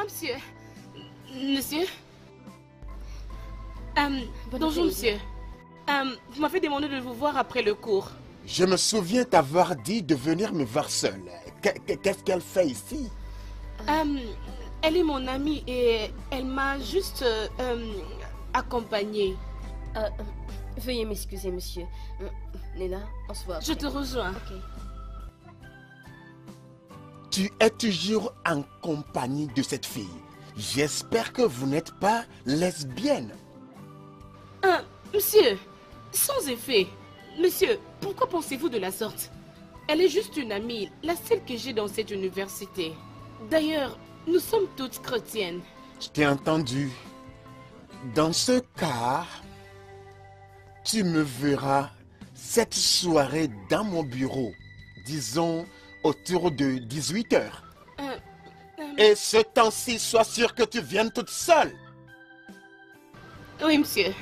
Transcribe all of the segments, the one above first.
moi, monsieur. Monsieur? Bonjour, monsieur. Vous m'avez demandé de vous voir après le cours. Je me souviens t'avoir dit de venir me voir seule. Qu'est-ce qu'elle fait ici? Elle est mon amie et elle m'a juste accompagnée. Veuillez m'excuser, monsieur. Nena, on se voit après. Je te rejoins. Ok. Tu es toujours en compagnie de cette fille. J'espère que vous n'êtes pas lesbienne. Monsieur, sans effet. Monsieur, pourquoi pensez-vous de la sorte? Elle est juste une amie, la seule que j'ai dans cette université. D'ailleurs, nous sommes toutes chrétiennes. Je t'ai entendu. Dans ce cas, tu me verras cette soirée dans mon bureau, disons autour de 18 h. Et ce temps-ci, sois sûr que tu viennes toute seule. Oui, monsieur.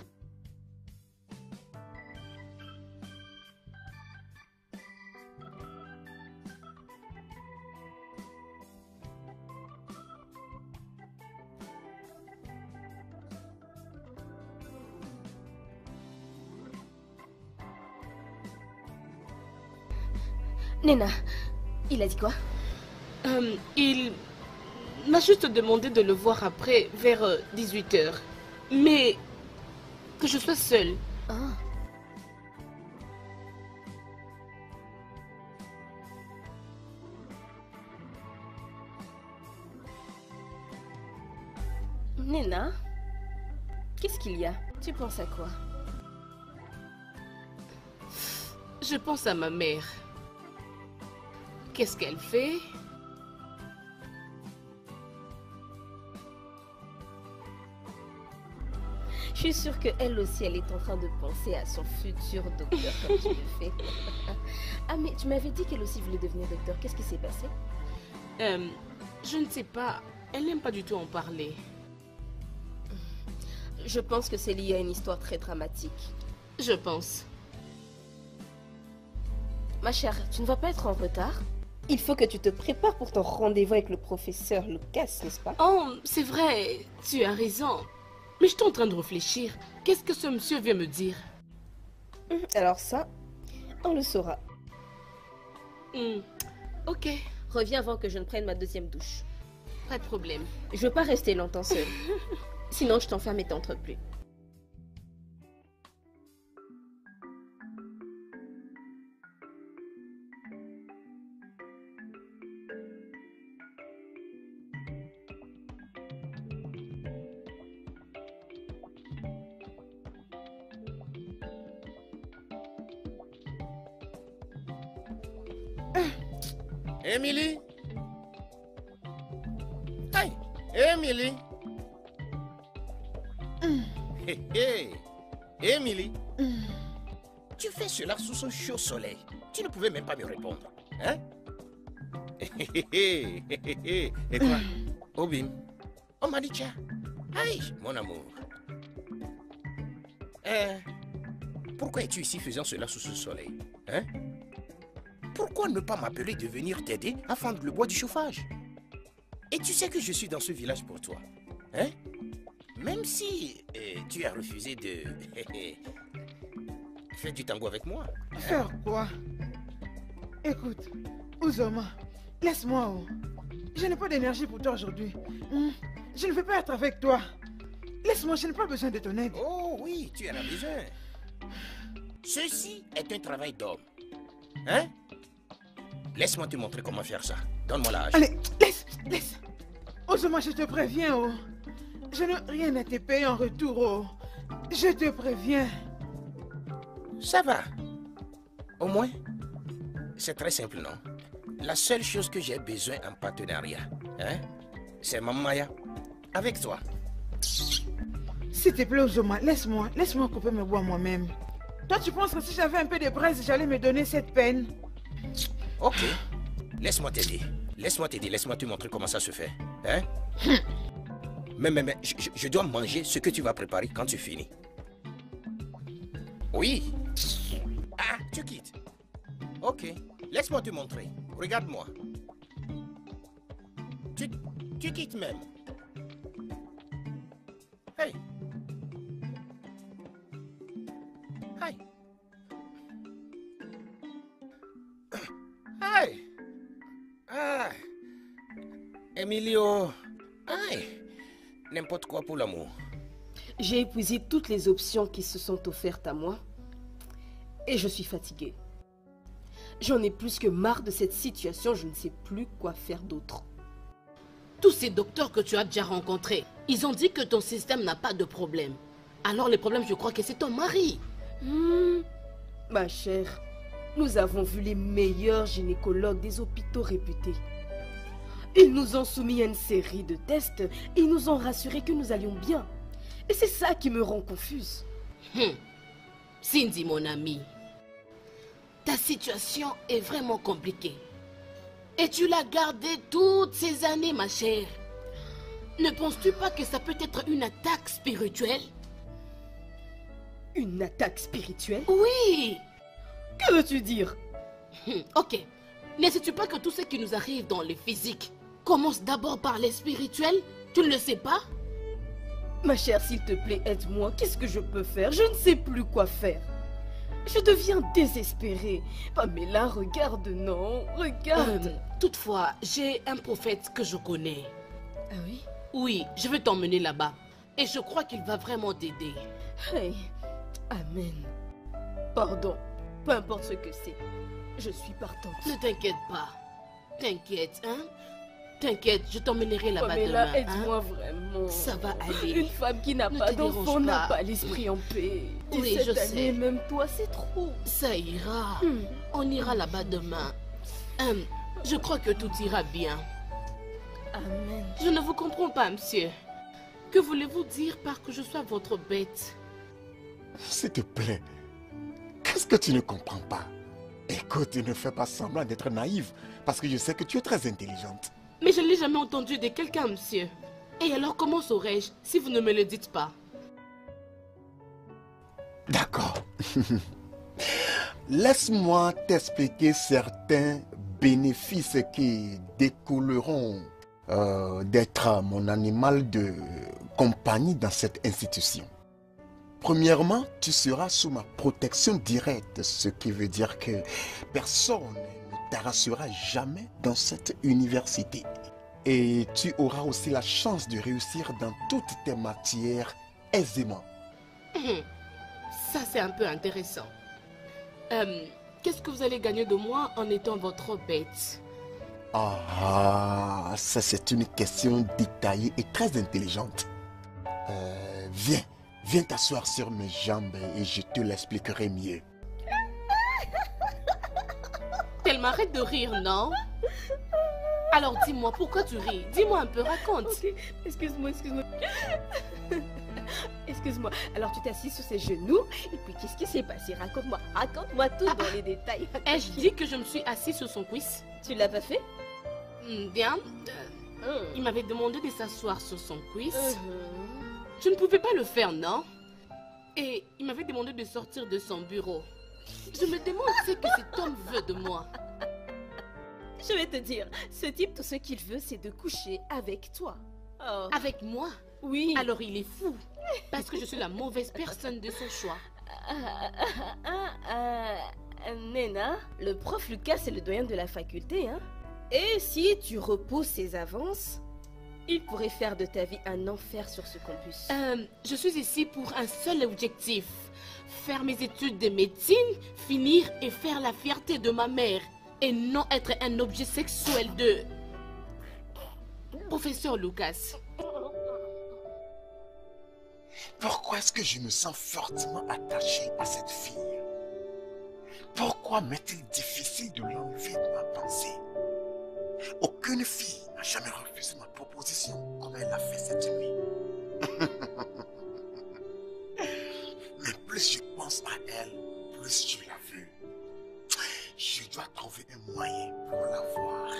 Nena, il a dit quoi? Il m'a juste demandé de le voir après, vers 18 h. Mais que je sois seule. Ah. Nena, qu'est-ce qu'il y a? Tu penses à quoi? Je pense à ma mère. Qu'est-ce qu'elle fait? Je suis sûre qu'elle aussi, elle est en train de penser à son futur docteur comme tu le fais. Ah, mais tu m'avais dit qu'elle aussi voulait devenir docteur. Qu'est-ce qui s'est passé? Je ne sais pas. Elle n'aime pas du tout en parler. Je pense que c'est lié à une histoire très dramatique. Je pense. Ma chère, tu ne vas pas être en retard? Il faut que tu te prépares pour ton rendez-vous avec le professeur Lucas, n'est-ce pas? Oh, c'est vrai. Tu as raison. Mais je suis en train de réfléchir. Qu'est-ce que ce monsieur vient me dire? Alors ça, on le saura. Ok. Reviens avant que je ne prenne ma deuxième douche. Pas de problème. Je veux pas rester longtemps seule. Sinon, je t'enferme et t'entres plus. Émilie? Hey, Émilie? Hé, hé, Émilie? Tu fais cela sous ce chaud soleil. Tu ne pouvais même pas me répondre. Hein? Et quoi? Obim? On m'a dit tiens. Aïe, mon amour. Pourquoi es-tu ici faisant cela sous ce soleil? Hein? Pourquoi ne pas m'appeler de venir t'aider à fendre le bois du chauffage? Et tu sais que je suis dans ce village pour toi. Hein? Même si tu as refusé de faire du tango avec moi. Hein? Faire quoi? Écoute, Uzoma, laisse-moi. Je n'ai pas d'énergie pour toi aujourd'hui. Je ne veux pas être avec toi. Laisse-moi, je n'ai pas besoin de ton aide. Oh oui, tu en as besoin. Ceci est un travail d'homme. Hein? Laisse-moi te montrer comment faire ça. Donne-moi l'âge. Allez, laisse. Uzoma, je te préviens. Je n'ai rien à te payer en retour. Je te préviens. Ça va. Au moins, c'est très simple, non? La seule chose que j'ai besoin en partenariat, hein, c'est Maman Maya. Avec toi. S'il te plaît, Uzoma, laisse-moi couper mes bois moi-même. Toi, tu penses que si j'avais un peu de braise, j'allais me donner cette peine? Ok. Laisse-moi t'aider. Laisse-moi te montrer comment ça se fait. Hein? Mais, je dois manger ce que tu vas préparer quand tu finis. Oui. Ah, tu quittes. Ok. Laisse-moi te montrer. Regarde-moi. Tu quittes même. Hey. Hey. Hey. Ah. Emilio. Hey. N'importe quoi pour l'amour. J'ai épuisé toutes les options qui se sont offertes à moi. Et je suis fatiguée. J'en ai plus que marre de cette situation, je ne sais plus quoi faire d'autre. Tous ces docteurs que tu as déjà rencontrés, ils ont dit que ton système n'a pas de problème. Alors le problème, je crois que c'est ton mari. Ma chère, nous avons vu les meilleurs gynécologues des hôpitaux réputés. Ils nous ont soumis à une série de tests et ils nous ont rassuré que nous allions bien. Et c'est ça qui me rend confuse. Cindy, mon amie, ta situation est vraiment compliquée. Et tu l'as gardée toutes ces années, ma chère. Ne penses-tu pas que ça peut être une attaque spirituelle? Une attaque spirituelle? Oui. Que veux-tu dire? Ok. Ne sais-tu pas que tout ce qui nous arrive dans le physique commence d'abord par les spirituels? Tu ne le sais pas? Ma chère, s'il te plaît, aide-moi. Qu'est-ce que je peux faire? Je ne sais plus quoi faire. Je deviens désespérée. Pamela, regarde, non, regarde. Toutefois, j'ai un prophète que je connais. Ah oui? Oui, je vais t'emmener là-bas. Et je crois qu'il va vraiment t'aider. Hey, amen. Pardon, peu importe ce que c'est. Je suis partante. Ne t'inquiète pas. T'inquiète, hein? T'inquiète, je t'emmènerai là-bas Pamela, demain. aide-moi vraiment. Ça va aller. Une femme qui n'a Ne pas te d'enfant dérange n'a pas. pas l'esprit en paix. Oui, Et je cette année, sais. même toi, c'est trop. Ça ira. On ira là-bas demain. Je crois que tout ira bien. Amen. Je ne vous comprends pas, monsieur. Que voulez-vous dire par que je sois votre bête? S'il te plaît, qu'est-ce que tu ne comprends pas? Écoute, ne fais pas semblant d'être naïve, parce que je sais que tu es très intelligente. Mais je ne l'ai jamais entendu de quelqu'un, monsieur. Et alors, comment saurais-je si vous ne me le dites pas? D'accord. Laisse-moi t'expliquer certains bénéfices qui découleront d'être mon animal de compagnie dans cette institution. Premièrement, tu seras sous ma protection directe, ce qui veut dire que personne ne t'harassera jamais dans cette université. Et tu auras aussi la chance de réussir dans toutes tes matières aisément. Ça, c'est un peu intéressant. Qu'est-ce que vous allez gagner de moi en étant votre bête? Ah, ça c'est une question détaillée et très intelligente. Viens t'asseoir sur mes jambes et je te l'expliquerai mieux. Elle m'arrête de rire, non? Alors dis-moi, pourquoi tu ris? Dis-moi un peu, raconte. Ok, excuse-moi. Excuse-moi. Alors tu t'es assis sur ses genoux et puis qu'est-ce qui s'est passé? Raconte-moi tout dans les détails. Ai-je dit que je me suis assise sur son cuisse? Tu l'as pas fait? Bien. Il m'avait demandé de s'asseoir sur son cuisse. Mhm. Je ne pouvais pas le faire, non? Et il m'avait demandé de sortir de son bureau. Je me demande ce que cet homme veut de moi. Je vais te dire, ce type, tout ce qu'il veut, c'est de coucher avec toi. Oh. Avec moi? Oui. Alors il est fou. Parce que je suis la mauvaise personne de son choix. Nena, le prof Lucas, c'est le doyen de la faculté, hein? Et si tu repousses ses avances, il pourrait faire de ta vie un enfer sur ce campus. Je suis ici pour un seul objectif. Faire mes études de médecine, finir et faire la fierté de ma mère. Et non être un objet sexuel de... Professeur Lucas. Pourquoi est-ce que je me sens fortement attaché à cette fille? Pourquoi m'est-il difficile de l'enlever de ma pensée? Aucune fille n'a jamais refusé ma proposition comme elle l'a fait cette nuit. Mais plus je pense à elle, plus je la veux. Je dois trouver un moyen pour la voir.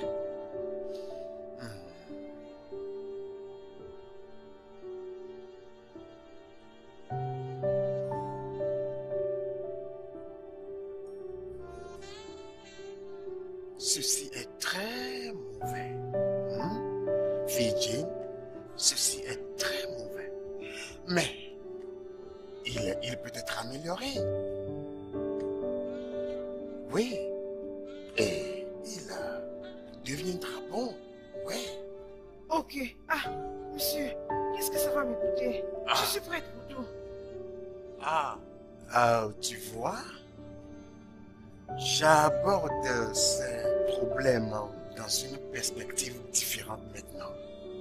Ceci est très mauvais. Fille Jane, ceci est très mauvais. Mais il peut être amélioré. Oui. Et il deviendra bon. Oui. Ok. Ah, monsieur, qu'est-ce que ça va me coûter? Je suis prête pour tout. Tu vois, j'aborde ces problèmes dans une perspective différente maintenant.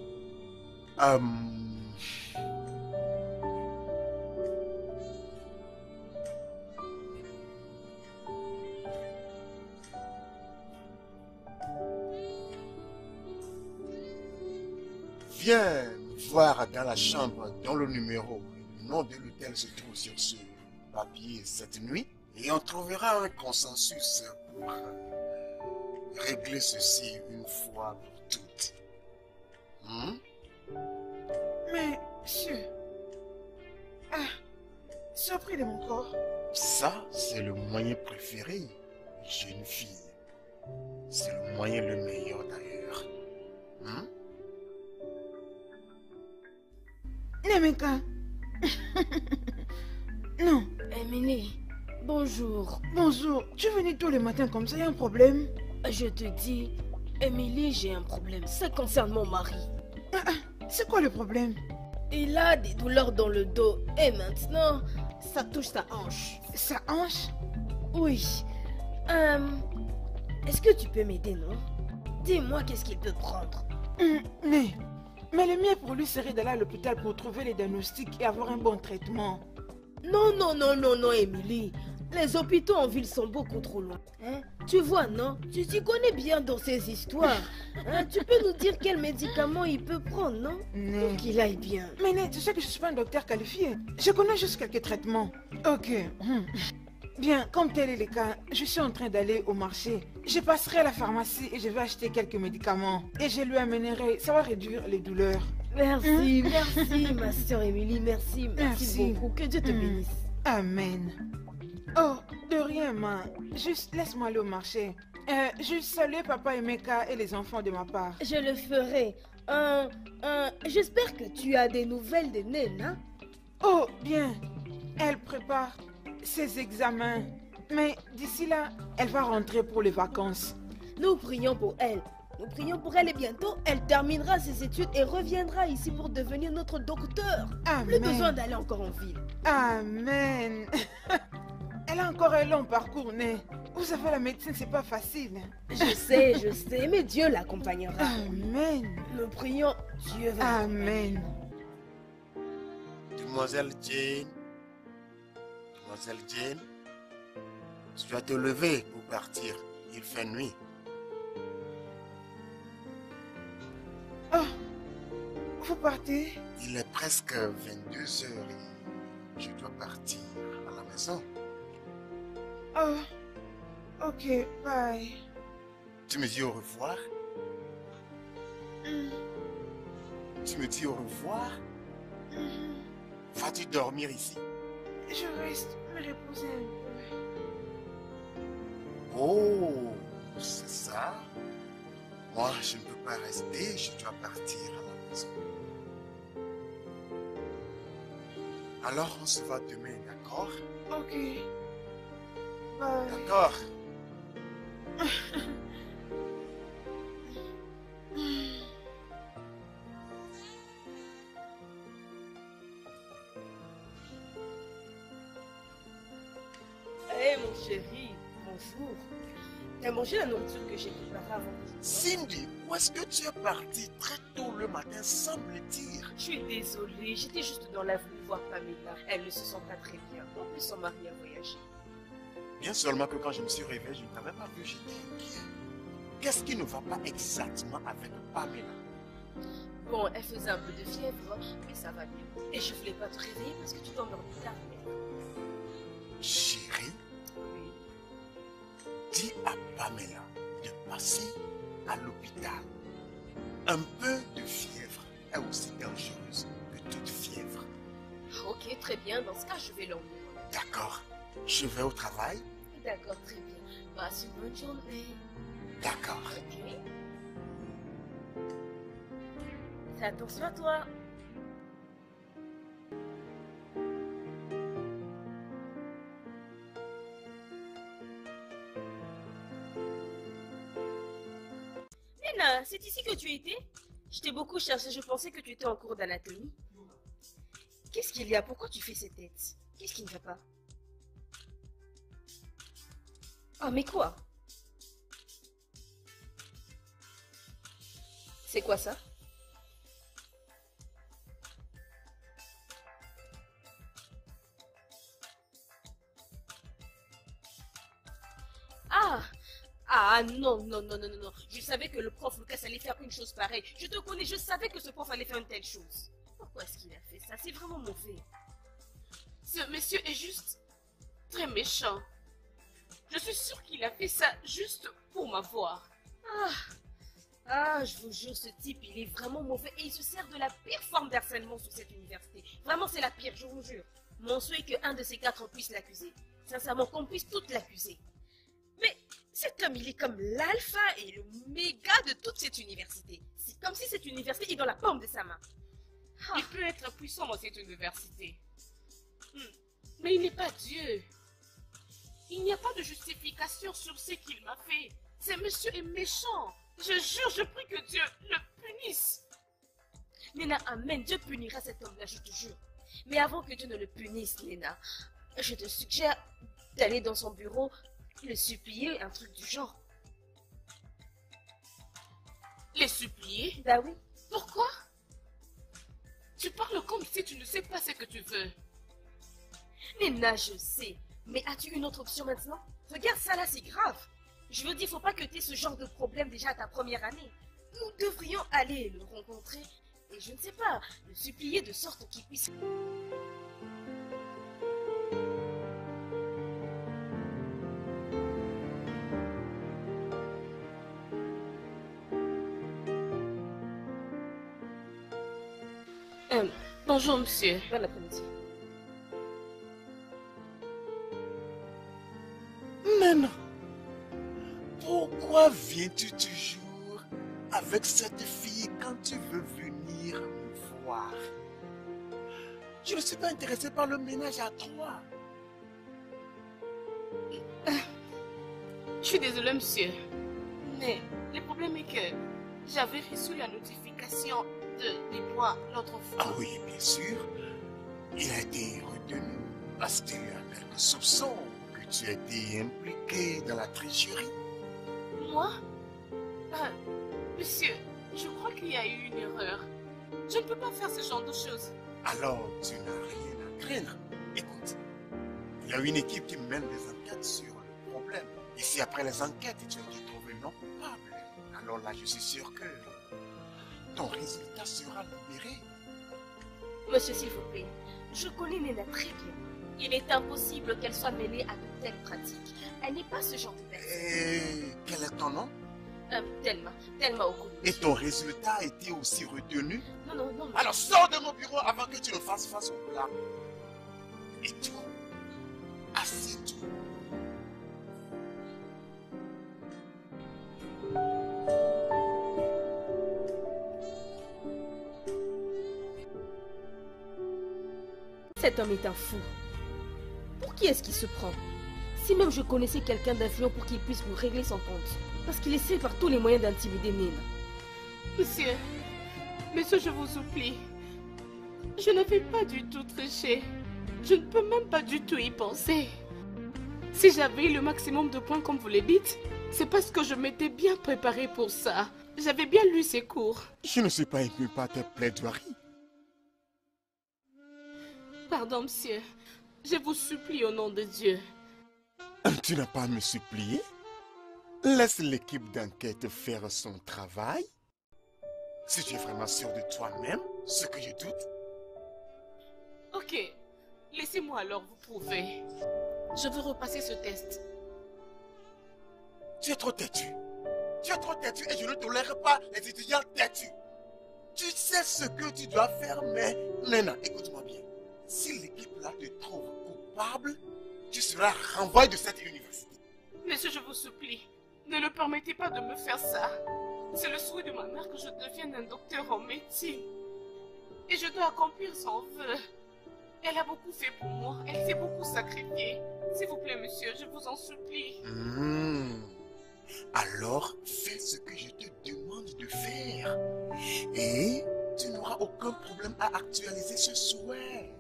Viens voir dans la chambre dont le numéro et le nom de l'hôtel se trouve sur ce papier cette nuit et on trouvera un consensus pour régler ceci une fois pour toutes. Mais, monsieur... surpris de mon corps. Ça, c'est le moyen préféré, jeune fille. C'est le moyen le meilleur d'ailleurs. Nemeka. Non. Emily, bonjour. Bonjour. Tu es venue tous les matins comme ça, il y a un problème? Je te dis, Emily, j'ai un problème. Ça concerne mon mari. C'est quoi le problème? Il a des douleurs dans le dos et maintenant, ça touche sa hanche. Sa hanche? Oui. Est-ce que tu peux m'aider, non? Dis-moi qu'est-ce qu'il peut prendre. Mais le mieux pour lui serait d'aller à l'hôpital pour trouver les diagnostics et avoir un bon traitement. Non, Emily. Les hôpitaux en ville sont beaucoup trop loin. Tu vois, non? Tu t'y connais bien dans ces histoires. Tu peux nous dire quel médicament il peut prendre, non? Pour qu'il aille bien. Mais tu sais que je ne suis pas un docteur qualifié. Je connais juste quelques traitements. Ok. Bien, comme tel est le cas, je suis en train d'aller au marché. Je passerai à la pharmacie et je vais acheter quelques médicaments. Et je lui amènerai, ça va réduire les douleurs. Merci, ma soeur Emily, merci beaucoup. Que Dieu te bénisse. Amen. Oh, de rien, ma. Juste laisse-moi aller au marché. Juste saluer papa et Meka et les enfants de ma part. Je le ferai. J'espère que tu as des nouvelles de Nena. Oh, bien. Elle prépare ses examens. Mais d'ici là, elle va rentrer pour les vacances. Nous prions pour elle. Nous prions pour elle et bientôt, elle terminera ses études et reviendra ici pour devenir notre docteur. Amen. Plus besoin d'aller encore en ville. Amen. Elle a encore un long parcours, né. Vous savez, la médecine, c'est pas facile. Je sais, mais Dieu l'accompagnera. Amen. Nous prions, Dieu va. Amen. Demoiselle Jane, tu dois te lever pour partir. Il fait nuit. Oh, vous partez? Il est presque 22 heures et je dois partir à la maison. Oh, ok, bye. Tu me dis au revoir? Tu me dis au revoir? Vas-tu dormir ici? Je reste me reposer un peu. Oh, c'est ça? Moi, je ne peux pas rester, je dois partir à la maison. Alors, on se voit demain, d'accord? Ok. Bye. D'accord. Hé, mon chéri, bonjour. T'as mangé la nourriture que j'ai préparée avant? Cindy, où est-ce que tu es partie très tôt le matin sans me le dire? Je suis désolée, j'étais juste dans l'avenue voir Pamela. Elle ne se sent pas très bien. En plus, son mari a voyagé. Bien seulement que quand je me suis réveillé, je ne t'avais pas vu, j'étais inquiet. Qu'est-ce qui ne va pas exactement avec Pamela? Bon, elle faisait un peu de fièvre, mais ça va mieux. Et je voulais pas te réveiller parce que tu t'endormis tard. Chérie, Oui. dis à Pamela de passer à l'hôpital. Un peu de fièvre est aussi dangereuse que toute fièvre. Ok, très bien. Dans ce cas, je vais l'emmener. D'accord, je vais au travail. D'accord, très bien. Passe une bonne journée. D'accord. Ok. Fais attention à toi. Nena, c'est ici que tu étais? Je t'ai beaucoup cherché, je pensais que tu étais en cours d'anatomie. Qu'est-ce qu'il y a? Pourquoi tu fais cette tête? Qu'est-ce qui ne va pas? Oh, mais quoi? C'est quoi ça? Ah! Ah non, non, non, non, non, non. Je savais que le prof Lucas allait faire une chose pareille. Je te connais, je savais que ce prof allait faire une telle chose. Pourquoi est-ce qu'il a fait ça? C'est vraiment mauvais. Ce monsieur est juste très méchant. Je suis sûre qu'il a fait ça juste pour m'avoir. Ah, je vous jure, ce type, il est vraiment mauvais et il se sert de la pire forme d'harcèlement sur cette université. Vraiment, c'est la pire, je vous jure. Mon souhait est qu'un de ces quatre puisse l'accuser. Sincèrement, qu'on puisse toutes l'accuser. Mais cet homme, il est comme l'alpha et le méga de toute cette université. C'est comme si cette université est dans la paume de sa main. Il peut être puissant dans cette université. Mais il n'est pas Dieu. Il n'y a pas de justification sur ce qu'il m'a fait. Ce monsieur est méchant. Je jure, je prie que Dieu le punisse. Nena, amen, Dieu punira cet homme-là, je te jure. Mais avant que Dieu ne le punisse, Nena, je te suggère d'aller dans son bureau, le supplier, un truc du genre. Les supplier? Bah oui. Pourquoi? Tu parles comme si tu ne sais pas ce que tu veux. Nena, je sais. Mais as-tu une autre option maintenant? Regarde ça là, c'est grave. Je veux dire, faut pas que tu aies ce genre de problème déjà à ta première année. Nous devrions aller le rencontrer et je ne sais pas, le supplier de sorte qu'il puisse... Bonjour, monsieur. Bon après-midi. Nena, pourquoi viens-tu toujours avec cette fille quand tu veux venir me voir? Je ne suis pas intéressé par le ménage à trois. Je suis désolée, monsieur. Mais le problème est que j'avais reçu la notification des points l'autre fois. Ah oui, bien sûr. Il a été retenu parce qu'il y a quelques soupçons que tu as été impliqué dans la tricherie. Moi? Monsieur, je crois qu'il y a eu une erreur. Je ne peux pas faire ce genre de choses. Alors, tu n'as rien à craindre. Écoute, il y a une équipe qui mène des enquêtes sur le problème. Et si après les enquêtes, tu as été trouvé non coupable, alors là, je suis sûr que ton résultat sera libéré. Monsieur, s'il vous plaît, je connais Nena très bien. Il est impossible qu'elle soit mêlée à de telles pratiques. Elle n'est pas ce genre de personne. Et quel est ton nom? Thelma Okolo. Et ton résultat a été aussi retenu? Non, non, non. Alors sors de mon bureau avant que tu ne fasses face au plat. Et toi, assieds-toi. Cet homme est un fou. Pour qui est-ce qu'il se prend? Si même je connaissais quelqu'un d'influent pour qu'il puisse nous régler son compte. Parce qu'il essaie par tous les moyens d'intimider Nena. Monsieur, je vous supplie. Je n'avais pas du tout triché. Je ne peux même pas du tout y penser. Si j'avais eu le maximum de points comme vous le dites, c'est parce que je m'étais bien préparée pour ça. J'avais bien lu ces cours. Je ne suis pas ému par tes plaidoiries. Pardon, monsieur. Je vous supplie au nom de Dieu. Tu n'as pas à me supplier. Laisse l'équipe d'enquête faire son travail. Si tu es vraiment sûr de toi-même, ce que je doute. Ok. Laissez-moi alors vous prouver. Je veux repasser ce test. Tu es trop têtu. Tu es trop têtu et je ne tolère pas les étudiants têtus. Tu sais ce que tu dois faire, mais... Nena, écoute-moi bien. Si l'équipe là te trouve coupable, tu seras renvoyé de cette université. Monsieur, je vous supplie, ne le permettez pas de me faire ça. C'est le souhait de ma mère que je devienne un docteur en médecine. Et je dois accomplir son vœu. Elle a beaucoup fait pour moi. Elle s'est beaucoup sacrifiée. S'il vous plaît, monsieur, je vous en supplie. Alors, fais ce que je te demande de faire. Et tu n'auras aucun problème à actualiser ce souhait.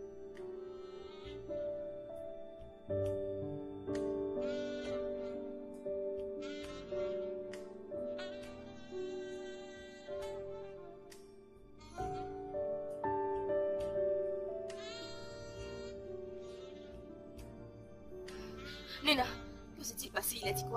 Nena, que s'est-il passé? Il a dit quoi?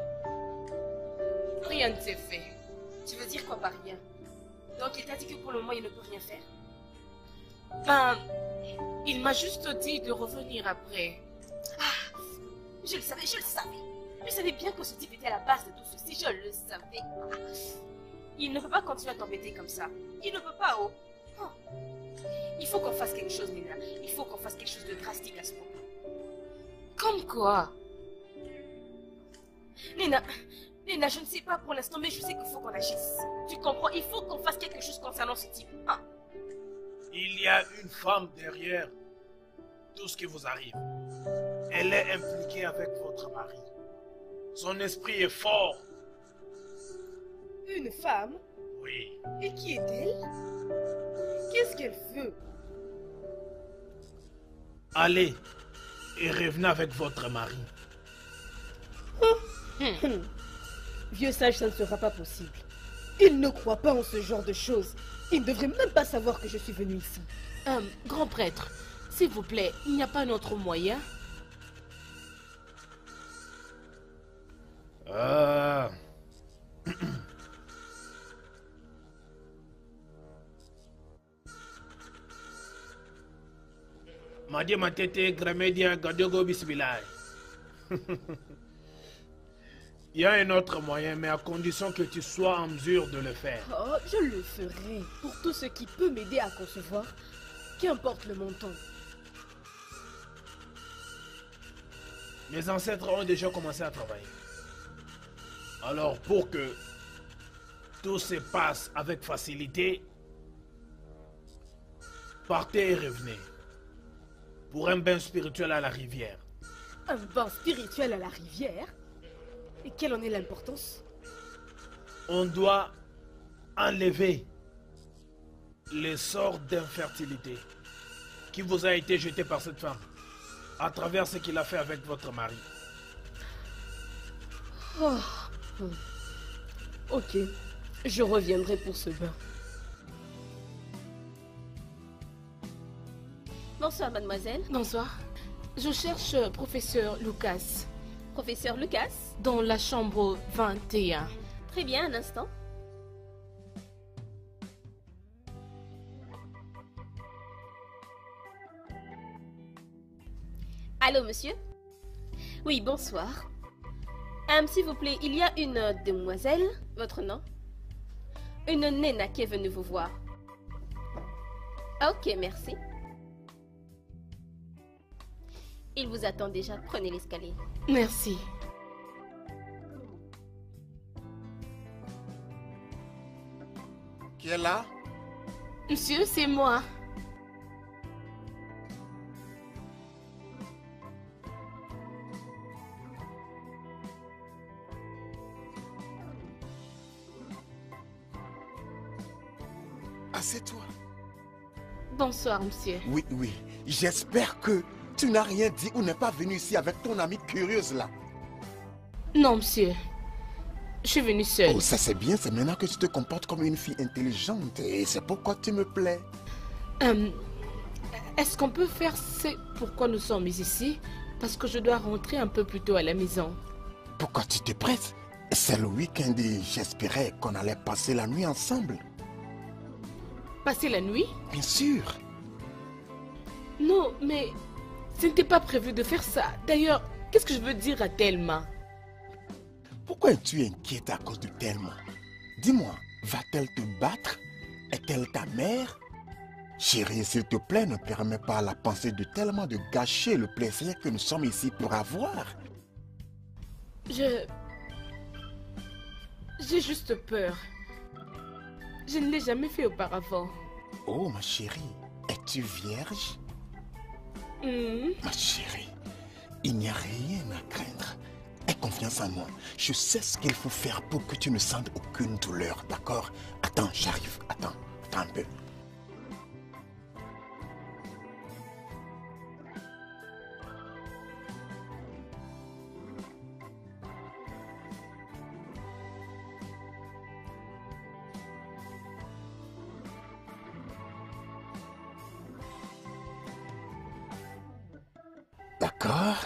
Rien ne s'est fait. Tu veux dire quoi par rien? Donc il t'a dit que pour le moment il ne peut rien faire? Ben, il m'a juste dit de revenir après. Ah, je le savais, je le savais. Je savais bien que ce type était à la base de tout ceci, je le savais. Ah, il ne peut pas continuer à t'embêter comme ça. Il ne peut pas, oh. Oh. Il faut qu'on fasse quelque chose, Nena. Il faut qu'on fasse quelque chose de drastique à ce propos. Comme quoi? Nena, je ne sais pas pour l'instant, mais je sais qu'il faut qu'on agisse. Tu comprends? Il faut qu'on fasse quelque chose concernant ce type. Hein? Il y a une femme derrière tout ce qui vous arrive. Elle est impliquée avec votre mari. Son esprit est fort. Une femme? Oui. Et qui est-elle? Qu'est-ce qu'elle veut? Allez et revenez avec votre mari. Vieux sage, ça ne sera pas possible. Il ne croit pas en ce genre de choses. Il ne devrait même pas savoir que je suis venu ici. Grand prêtre, s'il vous plaît, il n'y a pas un autre moyen? Madi matete gramedia gadogo bismillah. Il y a un autre moyen, mais à condition que tu sois en mesure de le faire. Oh, je le ferai. Pour tout ce qui peut m'aider à concevoir, qu'importe le montant. Mes ancêtres ont déjà commencé à travailler. Alors, pour que tout se passe avec facilité, partez et revenez. Pour un bain spirituel à la rivière. Un bain spirituel à la rivière? Et quelle en est l'importance? On doit enlever les sorts d'infertilité qui vous a été jeté par cette femme à travers ce qu'il a fait avec votre mari. Oh. Ok, je reviendrai pour ce bain. Bonsoir, mademoiselle. Bonsoir. Je cherche professeur Lucas. Professeur Lucas? Dans la chambre 21. Très bien, un instant. Allô, monsieur? Oui, bonsoir. S'il vous plaît, il y a une demoiselle, votre nom? Une Nena qui est venue vous voir. Ok, merci. Il vous attend déjà, prenez l'escalier. Merci. Qui est là? Monsieur, c'est moi. Assieds-toi. Bonsoir, monsieur. Oui, oui. J'espère que tu n'as rien dit ou n'es pas venu ici avec ton amie curieuse là. Non, monsieur. Je suis venue seule. Oh, ça c'est bien. C'est maintenant que tu te comportes comme une fille intelligente. Et c'est pourquoi tu me plais. Est-ce qu'on peut faire ce pourquoi nous sommes ici? Parce que je dois rentrer un peu plus tôt à la maison. Pourquoi tu te presses? C'est le week-end et j'espérais qu'on allait passer la nuit ensemble. Passer la nuit? Bien sûr. Non, mais ce n'était pas prévu de faire ça. D'ailleurs, qu'est-ce que je veux dire à Thelma? Pourquoi es-tu inquiète à cause de Thelma? Dis-moi, va-t-elle te battre? Est-elle ta mère? Chérie, s'il te plaît, ne permets pas à la pensée de Thelma de gâcher le plaisir que nous sommes ici pour avoir. J'ai juste peur. Je ne l'ai jamais fait auparavant. Oh, ma chérie, es-tu vierge? Ma chérie, il n'y a rien à craindre. Aie confiance en moi. Je sais ce qu'il faut faire pour que tu ne sentes aucune douleur, d'accord? Attends, j'arrive. Attends un peu. D'accord?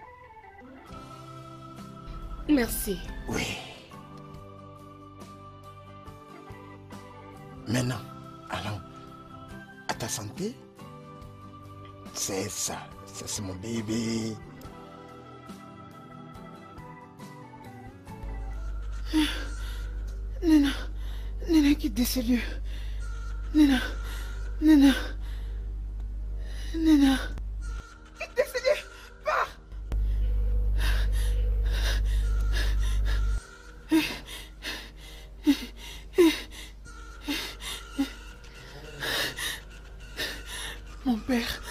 Merci. Oui. Maintenant, allons. À ta santé? C'est ça. Ça, c'est mon bébé. Nena, Nena, quitte de ces lieux. Nena, Nena, Nena. Quitte de ces lieux, pars. Mon père,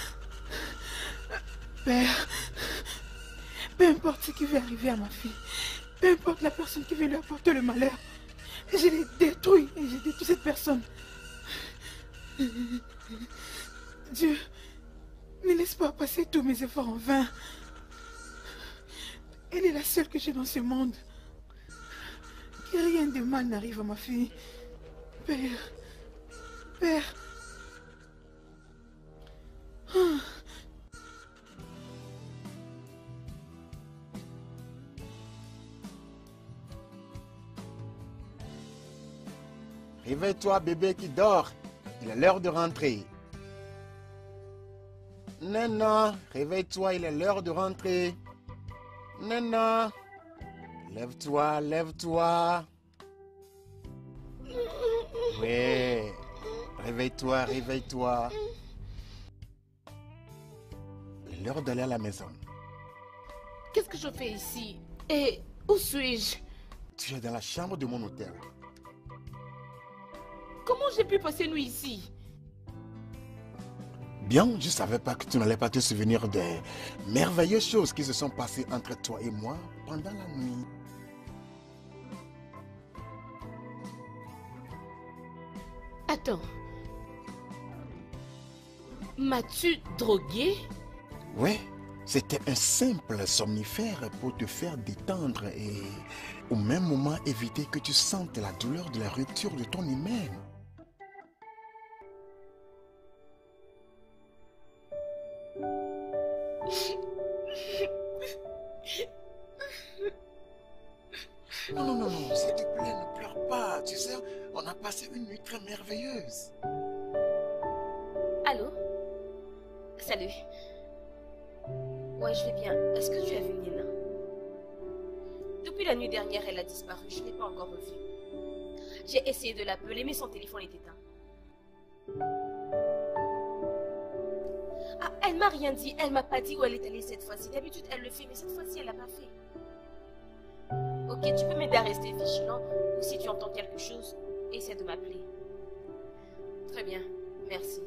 peu importe ce qui va arriver à ma fille, peu importe la personne qui veut lui apporter le malheur, je l'ai détruit et j'ai détruit cette personne. Dieu, ne laisse pas passer tous mes efforts en vain. Elle est la seule que j'ai dans ce monde. Que rien de mal n'arrive à ma fille. Père. Réveille-toi, bébé qui dort. Il est l'heure de rentrer. Nana, réveille-toi, il est l'heure de rentrer. Nana, lève-toi, lève-toi. Oui, réveille-toi, réveille-toi. Il est l'heure d'aller à la maison. Qu'est-ce que je fais ici? Et où suis-je? Tu es dans la chambre de mon hôtel. Comment j'ai pu passer nuit ici? Bien, je ne savais pas que tu n'allais pas te souvenir des merveilleuses choses qui se sont passées entre toi et moi pendant la nuit. Attends. M'as-tu drogué? Oui, c'était un simple somnifère pour te faire détendre et au même moment éviter que tu sentes la douleur de la rupture de ton hymen. Non, s'il te plaît, ne pleure pas. Tu sais, on a passé une nuit très merveilleuse. Allô? Salut. Ouais, je vais bien. Est-ce que tu as vu Nina? Depuis la nuit dernière, elle a disparu. Je ne l'ai pas encore revue. J'ai essayé de l'appeler, mais son téléphone est éteint. Ah, elle m'a rien dit. Elle m'a pas dit où elle est allée cette fois-ci. D'habitude, elle le fait, mais cette fois-ci, elle l'a pas fait. Ok, tu peux m'aider à rester vigilant, ou si tu entends quelque chose, essaie de m'appeler. Très bien, merci.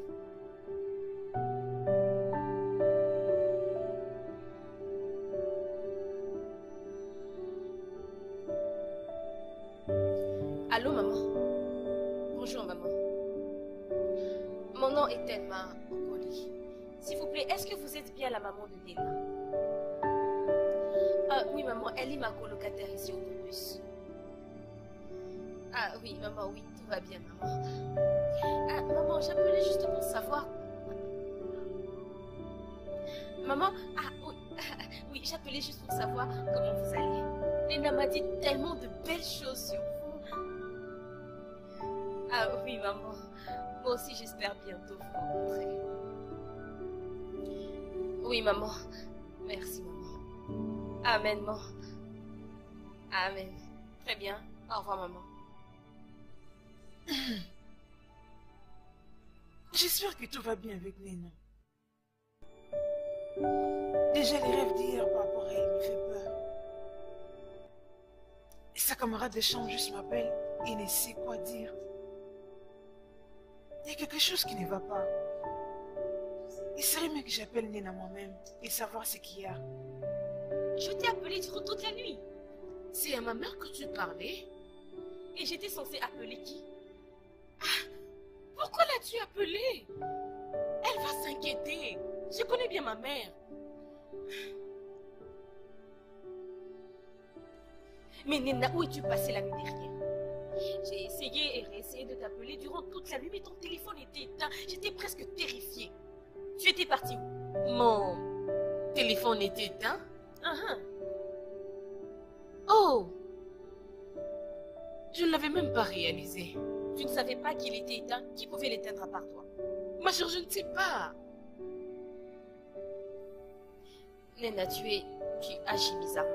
Allô, maman? Bonjour, maman. Mon nom est Thelma Okoli. S'il vous plaît, est-ce que vous êtes bien la maman de Nina? Ah oui, maman, elle est ma colocataire ici au campus. Ah oui, maman, oui, tout va bien, maman. Ah, maman, j'appelais juste pour savoir... Maman, ah oui, oui, j'appelais juste pour savoir comment vous allez. Nina m'a dit tellement de belles choses sur vous. Ah oui, maman, moi aussi j'espère bientôt vous rencontrer. Oui, maman, merci, maman. Amen, maman. Amen. Très bien. Au revoir, maman. J'espère que tout va bien avec Nina. Déjà, les rêves d'hier par rapport à elle me fait peur. Et sa camarade de chambre juste m'appelle et ne sait quoi dire. Il y a quelque chose qui ne va pas. Il serait mieux que j'appelle Nena moi-même et savoir ce qu'il y a. Je t'ai appelé durant toute la nuit. C'est à ma mère que tu parlais? Et j'étais censée appeler qui? Pourquoi l'as-tu appelée? Elle va s'inquiéter. Je connais bien ma mère. Mais Nena, où es-tu passée la nuit dernière? J'ai essayé et réessayé de t'appeler durant toute la nuit, mais ton téléphone était éteint. J'étais presque terrifiée. Tu étais partie où? Mon téléphone était éteint? Ah, Oh! Je ne l'avais même pas réalisé. tu ne savais pas qu'il était éteint? Qui pouvait l'éteindre à part toi? Ma chère, je ne sais pas. Nena, tu agis bizarrement.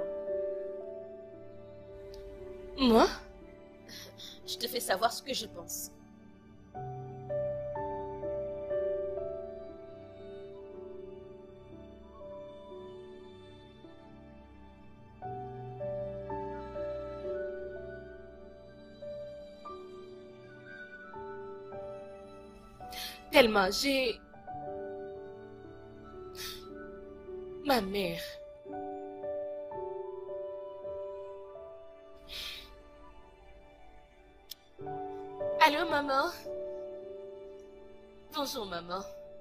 Moi? Je te fais savoir ce que je pense. Tellement j'ai... Ma mère. Allô, maman? Bonjour, maman.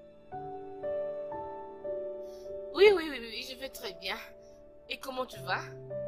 Oui, je vais très bien. Et comment tu vas?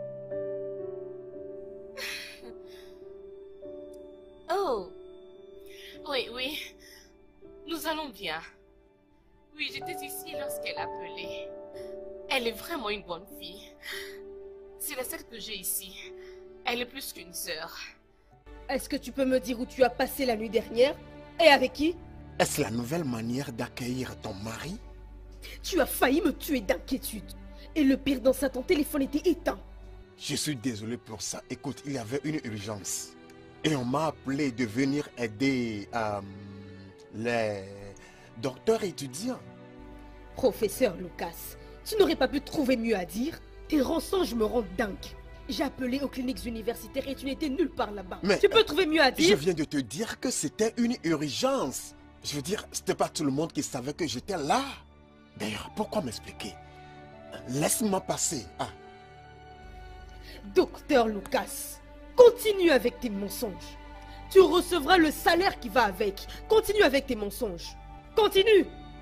Oh, oui. Nous allons bien. Oui, j'étais ici lorsqu'elle appelait. Elle est vraiment une bonne fille. C'est la seule que j'ai ici. Elle est plus qu'une sœur. Est-ce que tu peux me dire où tu as passé la nuit dernière? Et avec qui? Est-ce la nouvelle manière d'accueillir ton mari? Tu as failli me tuer d'inquiétude. Et le pire dans ça, ton téléphone était éteint. Je suis désolé pour ça. Écoute, il y avait une urgence. Et on m'a appelé de venir aider les docteurs étudiants. Professeur Lucas, tu n'aurais pas pu trouver mieux à dire? Tes rançons me rendent dingue. J'ai appelé aux cliniques universitaires et tu n'étais nulle part là-bas. Mais tu peux trouver mieux à Je dire? viens de te dire que c'était une urgence. Je veux dire, c'était pas tout le monde qui savait que j'étais là. D'ailleurs, pourquoi m'expliquer? Laisse-moi passer. Ah, Docteur Lucas, continue avec tes mensonges. Tu recevras le salaire qui va avec. Continue avec tes mensonges. Continue!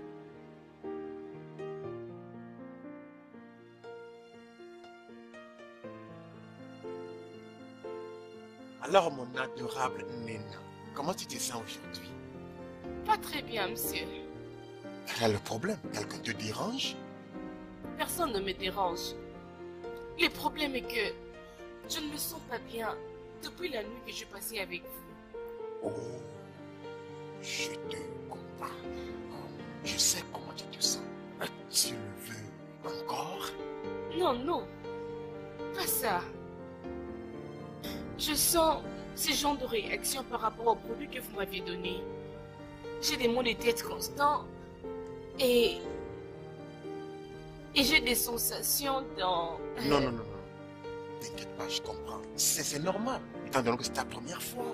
alors mon adorable Nena, comment tu te sens aujourd'hui? Pas très bien, monsieur. Quel est le problème? Quelqu'un te dérange? Personne ne me dérange. Le problème est que je ne me sens pas bien depuis la nuit que je passais avec vous. Oh, je te comprends. Oh, je sais comment tu te sens. Tu le veux encore? Non, pas ça. Je sens ce genre de réaction par rapport au produit que vous m'aviez donné. J'ai des maux de tête constants et j'ai des sensations dans... Non. T'inquiète pas, je comprends. C'est normal, étant donné que c'est ta première fois.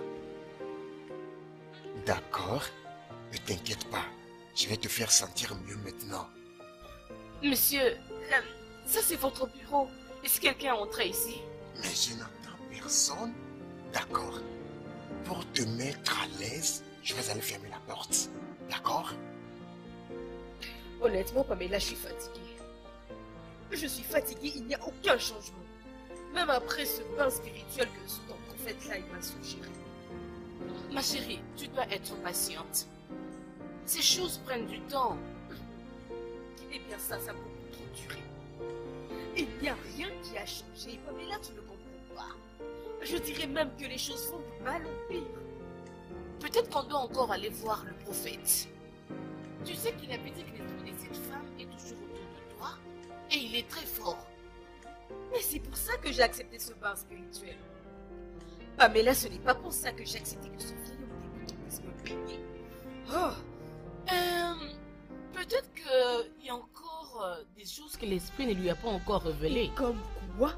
D'accord, ne t'inquiète pas. Je vais te faire sentir mieux maintenant. Monsieur, ça c'est votre bureau. Est-ce que quelqu'un est entré ici? Mais je n'entends personne. D'accord. Pour te mettre à l'aise, je vais aller fermer la porte. D'accord? Honnêtement, Pamela, je suis fatiguée. Je suis fatiguée, il n'y a aucun changement. Même après ce bain spirituel que ton prophète là, il m'a suggéré. Ma chérie, tu dois être patiente. Ces choses prennent du temps. Eh bien ça a beaucoup trop duré. Il n'y a rien qui a changé. Pamela, tu ne comprends pas. Je dirais même que les choses font du mal au pire. Peut-être qu'on doit encore aller voir le prophète. Tu sais qu'il avait dit que l'esprit de cette femme est toujours autour de toi et il est très fort. Mais c'est pour ça que j'ai accepté ce bain spirituel. Pamela, ce n'est pas pour ça que j'ai accepté que ce vieil homme débutant puisse me baigner. Oh, peut-être qu'il y a encore des choses que l'esprit ne lui a pas encore révélées. Comme quoi?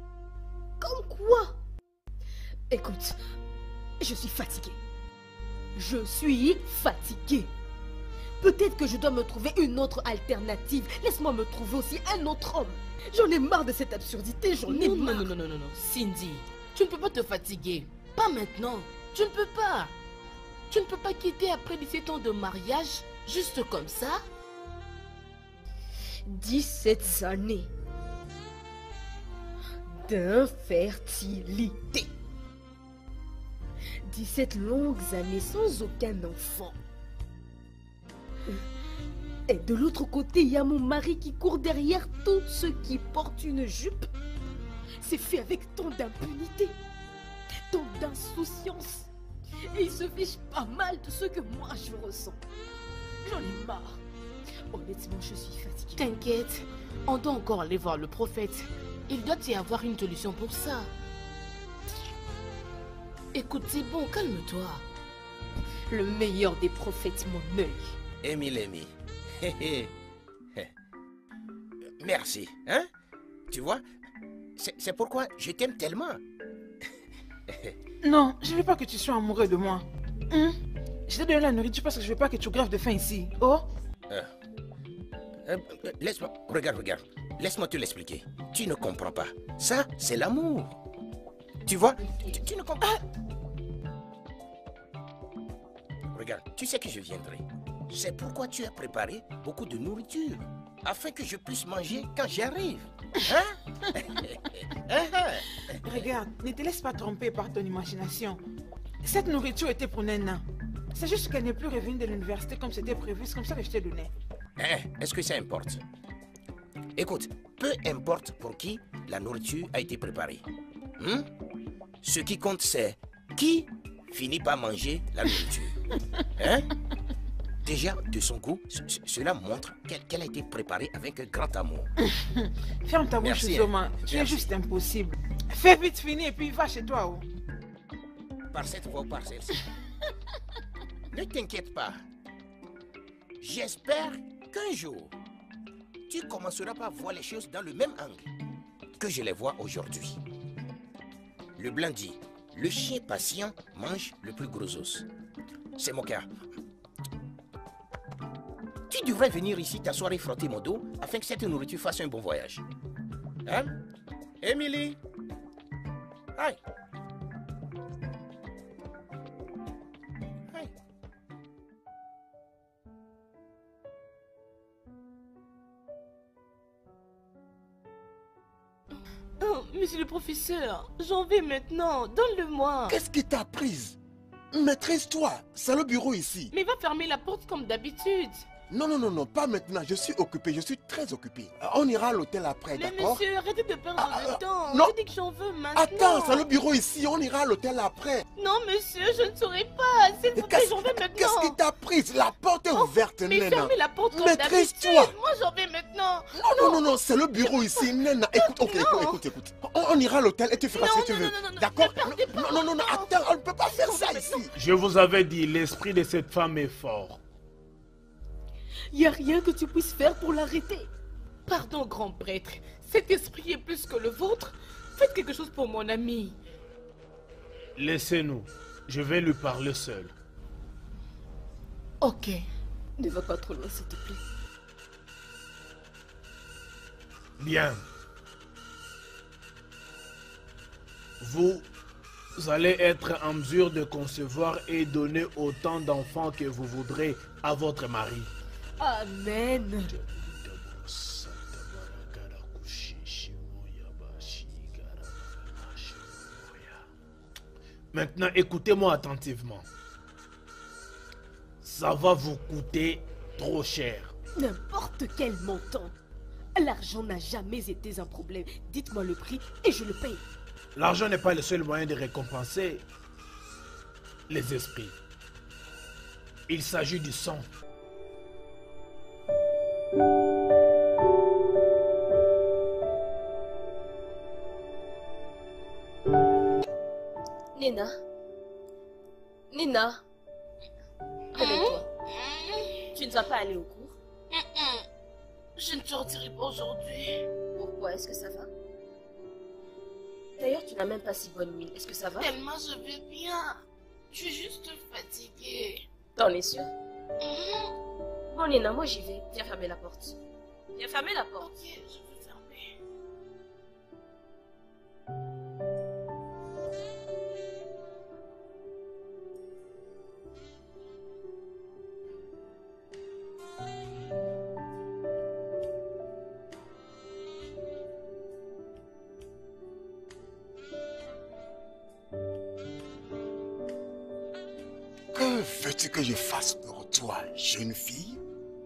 Comme quoi? Écoute, je suis fatiguée. Je suis fatiguée. Peut-être que je dois me trouver une autre alternative. Laisse-moi me trouver aussi un autre homme. J'en ai marre de cette absurdité, j'en ai Non, marre. non, non, non, non, non. Cindy, tu ne peux pas te fatiguer. Pas maintenant. Tu ne peux pas. Tu ne peux pas quitter après 17 ans de mariage, juste comme ça. 17 années d'infertilité. 17 longues années sans aucun enfant. Et de l'autre côté, il y a mon mari qui court derrière tous ceux qui portent une jupe. C'est fait avec tant d'impunité, tant d'insouciance. Et il se fiche pas mal de ce que moi je ressens. J'en ai marre. Honnêtement, je suis fatiguée. T'inquiète, on doit encore aller voir le prophète. Il doit y avoir une solution pour ça. Écoute, c'est bon, calme-toi. Le meilleur des prophètes, mon œil. Amy. Merci, hein? Tu vois, c'est pourquoi je t'aime tellement. Non, je ne veux pas que tu sois amoureux de moi. Je t'ai donné la nourriture parce que je ne veux pas que tu grèves de faim ici. Oh? Laisse-moi, regarde. Laisse-moi te l'expliquer. Tu ne comprends pas. Ça, c'est l'amour. Tu vois, tu ne comprends pas. Regarde, tu sais que je viendrai. C'est pourquoi tu as préparé beaucoup de nourriture. Afin que je puisse manger quand j'arrive. Hein? Regarde, ne te laisse pas tromper par ton imagination. Cette nourriture était pour Nena. C'est juste qu'elle n'est plus revenue de l'université comme c'était prévu. C'est comme ça que je t'ai donné. Est-ce que ça importe? Écoute, peu importe pour qui la nourriture a été préparée. Ce qui compte, c'est qui finit par manger la nourriture. Hein? Déjà, de son goût, cela montre qu'elle a été préparée avec un grand amour. Ferme ta bouche, Merci, Zoma. Tu es merci. juste impossible. Fais vite finir et puis va chez toi. Oh. Par cette voie ou par celle-ci. Ne t'inquiète pas. J'espère qu'un jour, tu commenceras par voir les choses dans le même angle que je les vois aujourd'hui. Le blanc dit, le chien patient mange le plus gros os. C'est mon cas. Tu devrais venir ici t'asseoir et frotter mon dos afin que cette nourriture fasse un bon voyage. Hein? Émilie? Aïe! Aïe! Oh, monsieur le professeur, j'en vais maintenant. Donne-le-moi. Qu'est-ce qui t'a prise? Maîtrise-toi, c'est le bureau ici. Mais va fermer la porte comme d'habitude. Non, pas maintenant, je suis occupé, je suis très occupé. On ira à l'hôtel après, Mais d'accord? monsieur, arrêtez de perdre le temps. non. Je dis que j'en veux maintenant. Attends, c'est le bureau ici, on ira à l'hôtel après. Non, monsieur, je ne saurais pas. S'il vous plaît, j'en vais maintenant. Qu'est-ce qui t'a prise? La porte est ouverte, Mais Nena. fermez la porte comme Maîtrise-toi. d'habitude. Moi, j'en vais maintenant. Non, c'est le bureau ici, Nena. Écoute. On ira à l'hôtel et tu feras ce que tu veux. D'accord? Non, attends, on ne peut pas faire ça ici. Je vous avais dit, l'esprit de cette femme est fort. Il n'y a rien que tu puisses faire pour l'arrêter. Pardon, grand prêtre. Cet esprit est plus que le vôtre. Faites quelque chose pour mon ami. Laissez-nous. Je vais lui parler seul. Ok. Ne va pas trop loin, s'il te plaît. Bien. Vous allez être en mesure de concevoir et donner autant d'enfants que vous voudrez à votre mari. Amen. Maintenant, écoutez-moi attentivement. Ça va vous coûter trop cher. N'importe quel montant. L'argent n'a jamais été un problème. Dites-moi le prix et je le paye. L'argent n'est pas le seul moyen de récompenser les esprits. Il s'agit du sang. Nena. Nena. Réveille-toi. Tu ne vas pas aller au cours? Je ne sortirai pas aujourd'hui. Pourquoi? Est-ce que ça va? D'ailleurs, tu n'as même pas si bonne mine. Est-ce que ça va? Tellement je vais bien. Je suis juste fatiguée. T'en es sûr? Mhm. Bon, Nina, moi j'y vais. Viens fermer la porte. Viens fermer la porte. Ok, je vais fermer. Que veux-tu que je fasse pour toi, jeune fille?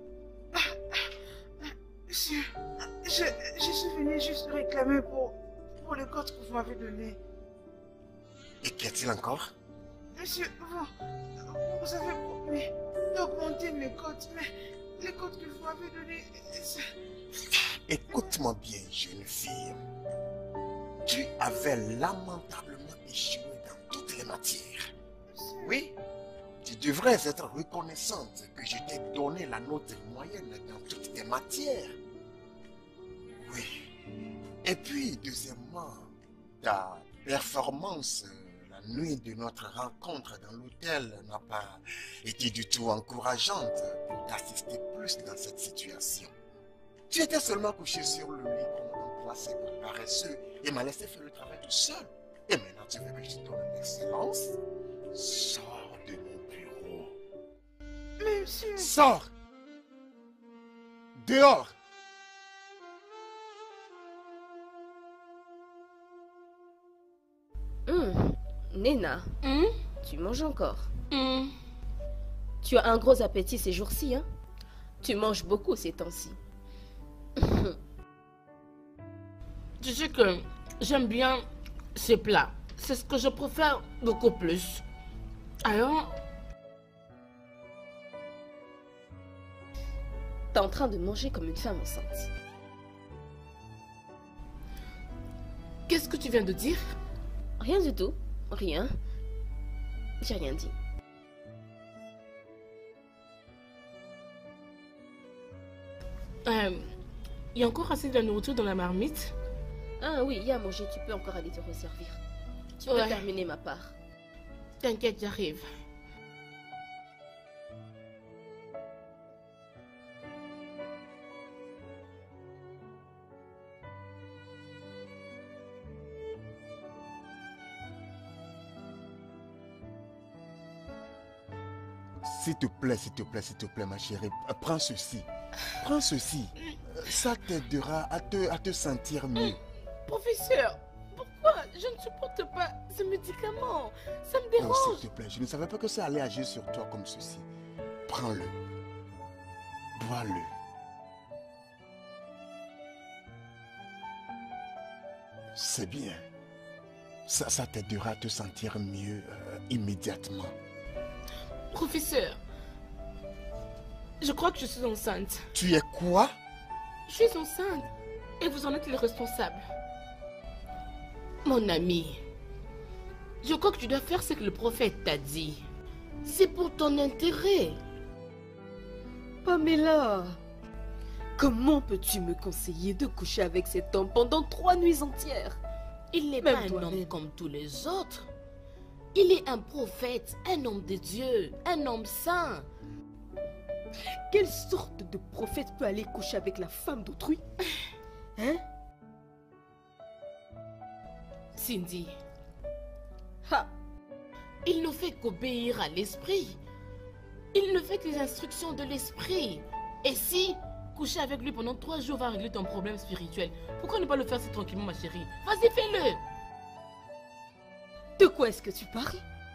Monsieur, je suis venu juste réclamer pour le code que vous m'avez donné. Et qu'y a-t-il encore? Monsieur, vous avez promis d'augmenter mes cotes, mais les cotes que vous m'avez données, Écoute-moi bien, jeune fille. Tu avais lamentablement échoué dans toutes les matières. Oui, tu devrais être reconnaissante que je t'ai donné la note moyenne dans toutes tes matières. Oui. Et puis, deuxièmement, ta performance la nuit de notre rencontre dans l'hôtel n'a pas été du tout encourageante pour t'assister plus dans cette situation. Tu étais seulement couché sur le lit comme un poisson paresseux et m'a laissé faire le travail tout seul. Et maintenant, tu veux que je te donne l'excellence? Sors de mon bureau. mais monsieur... Sors! Dehors! Nina, Hmm? tu manges encore. Hmm. Tu as un gros appétit ces jours-ci, hein? Tu manges beaucoup ces temps-ci. Tu sais que j'aime bien ces plats. C'est ce que je préfère beaucoup plus. Alors, T'es en train de manger comme une femme enceinte. qu'est-ce que tu viens de dire? Rien du tout. Rien. J'ai rien dit. Il y a encore assez de la nourriture dans la marmite? Ah oui, il y a à manger, tu peux encore aller te resservir. Tu peux Ouais. terminer ma part. T'inquiète, j'arrive. S'il te plaît, ma chérie, prends ceci. Prends ceci. Ça t'aidera à te sentir mieux. Professeur, pourquoi je ne supporte pas ce médicament? Ça me Non, dérange. s'il te plaît, je ne savais pas que ça allait agir sur toi comme ceci. Prends-le. Bois-le. C'est bien. Ça t'aidera à te sentir mieux immédiatement. Professeur, je crois que je suis enceinte. Tu es quoi? Je suis enceinte et vous en êtes le responsable. Mon ami, je crois que tu dois faire ce que le prophète t'a dit. C'est pour ton intérêt. Pamela, comment peux-tu me conseiller de coucher avec cet homme pendant 3 nuits entières? Il n'est Même pas un toi-même. homme comme tous les autres. Il est un prophète, un homme de Dieu, un homme saint. Quelle sorte de prophète peut aller coucher avec la femme d'autrui? Hein? Cindy, Ha! il ne fait qu'obéir à l'esprit. Il ne fait que les instructions de l'esprit. Et si coucher avec lui pendant 3 jours va régler ton problème spirituel, pourquoi ne pas le faire si tranquillement, ma chérie? Vas-y, fais-le. De quoi est-ce que tu parles?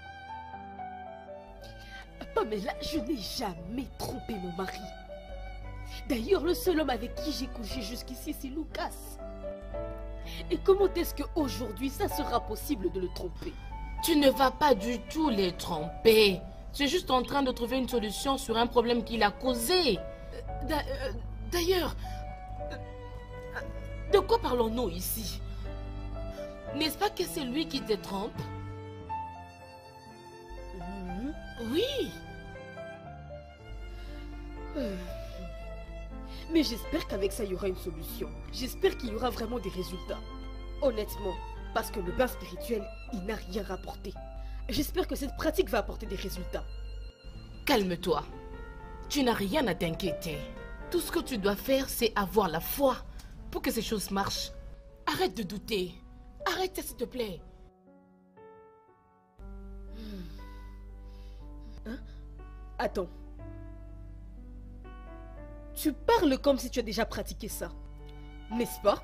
Pamela, je n'ai jamais trompé mon mari. D'ailleurs, le seul homme avec qui j'ai couché jusqu'ici, c'est Lucas. Et comment est-ce qu'aujourd'hui, ça sera possible de le tromper? Tu ne vas pas du tout les tromper. Tu es juste en train de trouver une solution sur un problème qu'il a causé. D'ailleurs, de quoi parlons-nous ici? N'est-ce pas que c'est lui qui te trompe? Oui. Mais j'espère qu'avec ça, il y aura une solution. J'espère qu'il y aura vraiment des résultats. Honnêtement, parce que le bain spirituel, il n'a rien rapporté. J'espère que cette pratique va apporter des résultats. Calme-toi. Tu n'as rien à t'inquiéter. Tout ce que tu dois faire, c'est avoir la foi pour que ces choses marchent. Arrête de douter. Arrête, s'il te plaît. Hein? Attends. Tu parles comme si tu as déjà pratiqué ça, n'est-ce pas?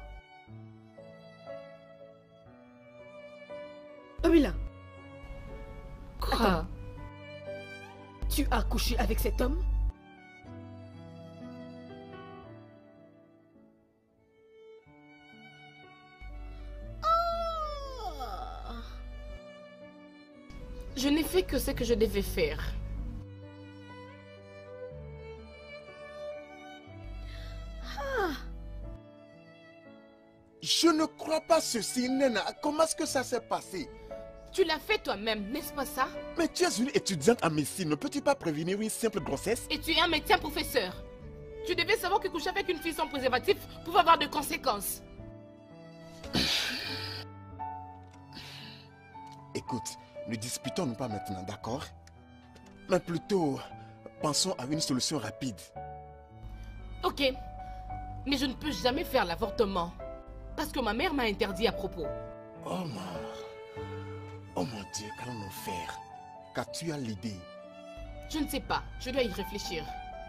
Amila. Quoi? Attends. Tu as couché avec cet homme? Je n'ai fait que ce que je devais faire. Je ne crois pas ceci, Nena. Comment est-ce que ça s'est passé? Tu l'as fait toi-même, n'est-ce pas ça? Mais tu es une étudiante en médecine. Ne peux-tu pas prévenir une simple grossesse? Et tu es un médecin professeur. Tu devais savoir que coucher avec une fille sans préservatif pouvait avoir des conséquences. Écoute, ne disputons-nous pas maintenant, d'accord? Mais plutôt, pensons à une solution rapide. Ok, mais je ne peux jamais faire l'avortement. Parce que ma mère m'a interdit à propos. Oh mon Dieu, qu'allons-nous faire? Qu'as-tu à l'idée? Je ne sais pas, je dois y réfléchir.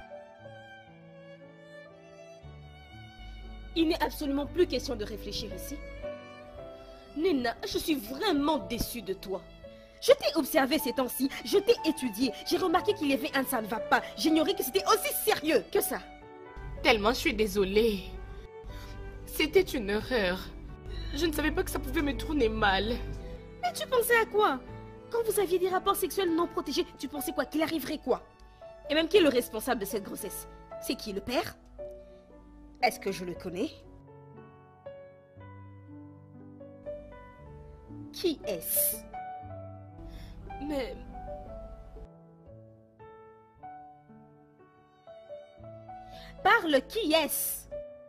Il n'est absolument plus question de réfléchir ici. Nena, je suis vraiment déçue de toi. Je t'ai observé ces temps-ci, je t'ai étudié, j'ai remarqué qu'il y avait un ça ne va pas. J'ignorais que c'était aussi sérieux que ça. Tellement je suis désolée. C'était une erreur. Je ne savais pas que ça pouvait me tourner mal. Mais tu pensais à quoi? Quand vous aviez des rapports sexuels non protégés, tu pensais quoi? Qu'il arriverait quoi? Et même qui est le responsable de cette grossesse? C'est qui, le père? Est-ce que je le connais? Qui est-ce? Mais... Parle, qui est-ce?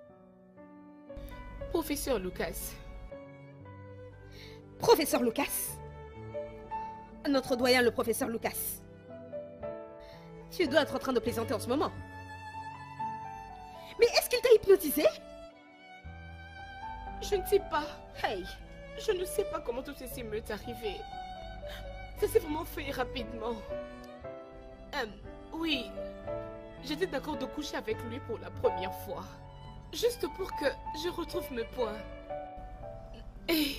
Professeur Lucas. Professeur Lucas? Notre doyen, le professeur Lucas. Tu dois être en train de plaisanter en ce moment. Mais est-ce qu'il t'a hypnotisé? Je ne sais pas. Hey! Je ne sais pas comment tout ceci m'est arrivé. Ça s'est vraiment fait rapidement. Oui, j'étais d'accord de coucher avec lui pour la première fois. Juste pour que je retrouve mes points. Et...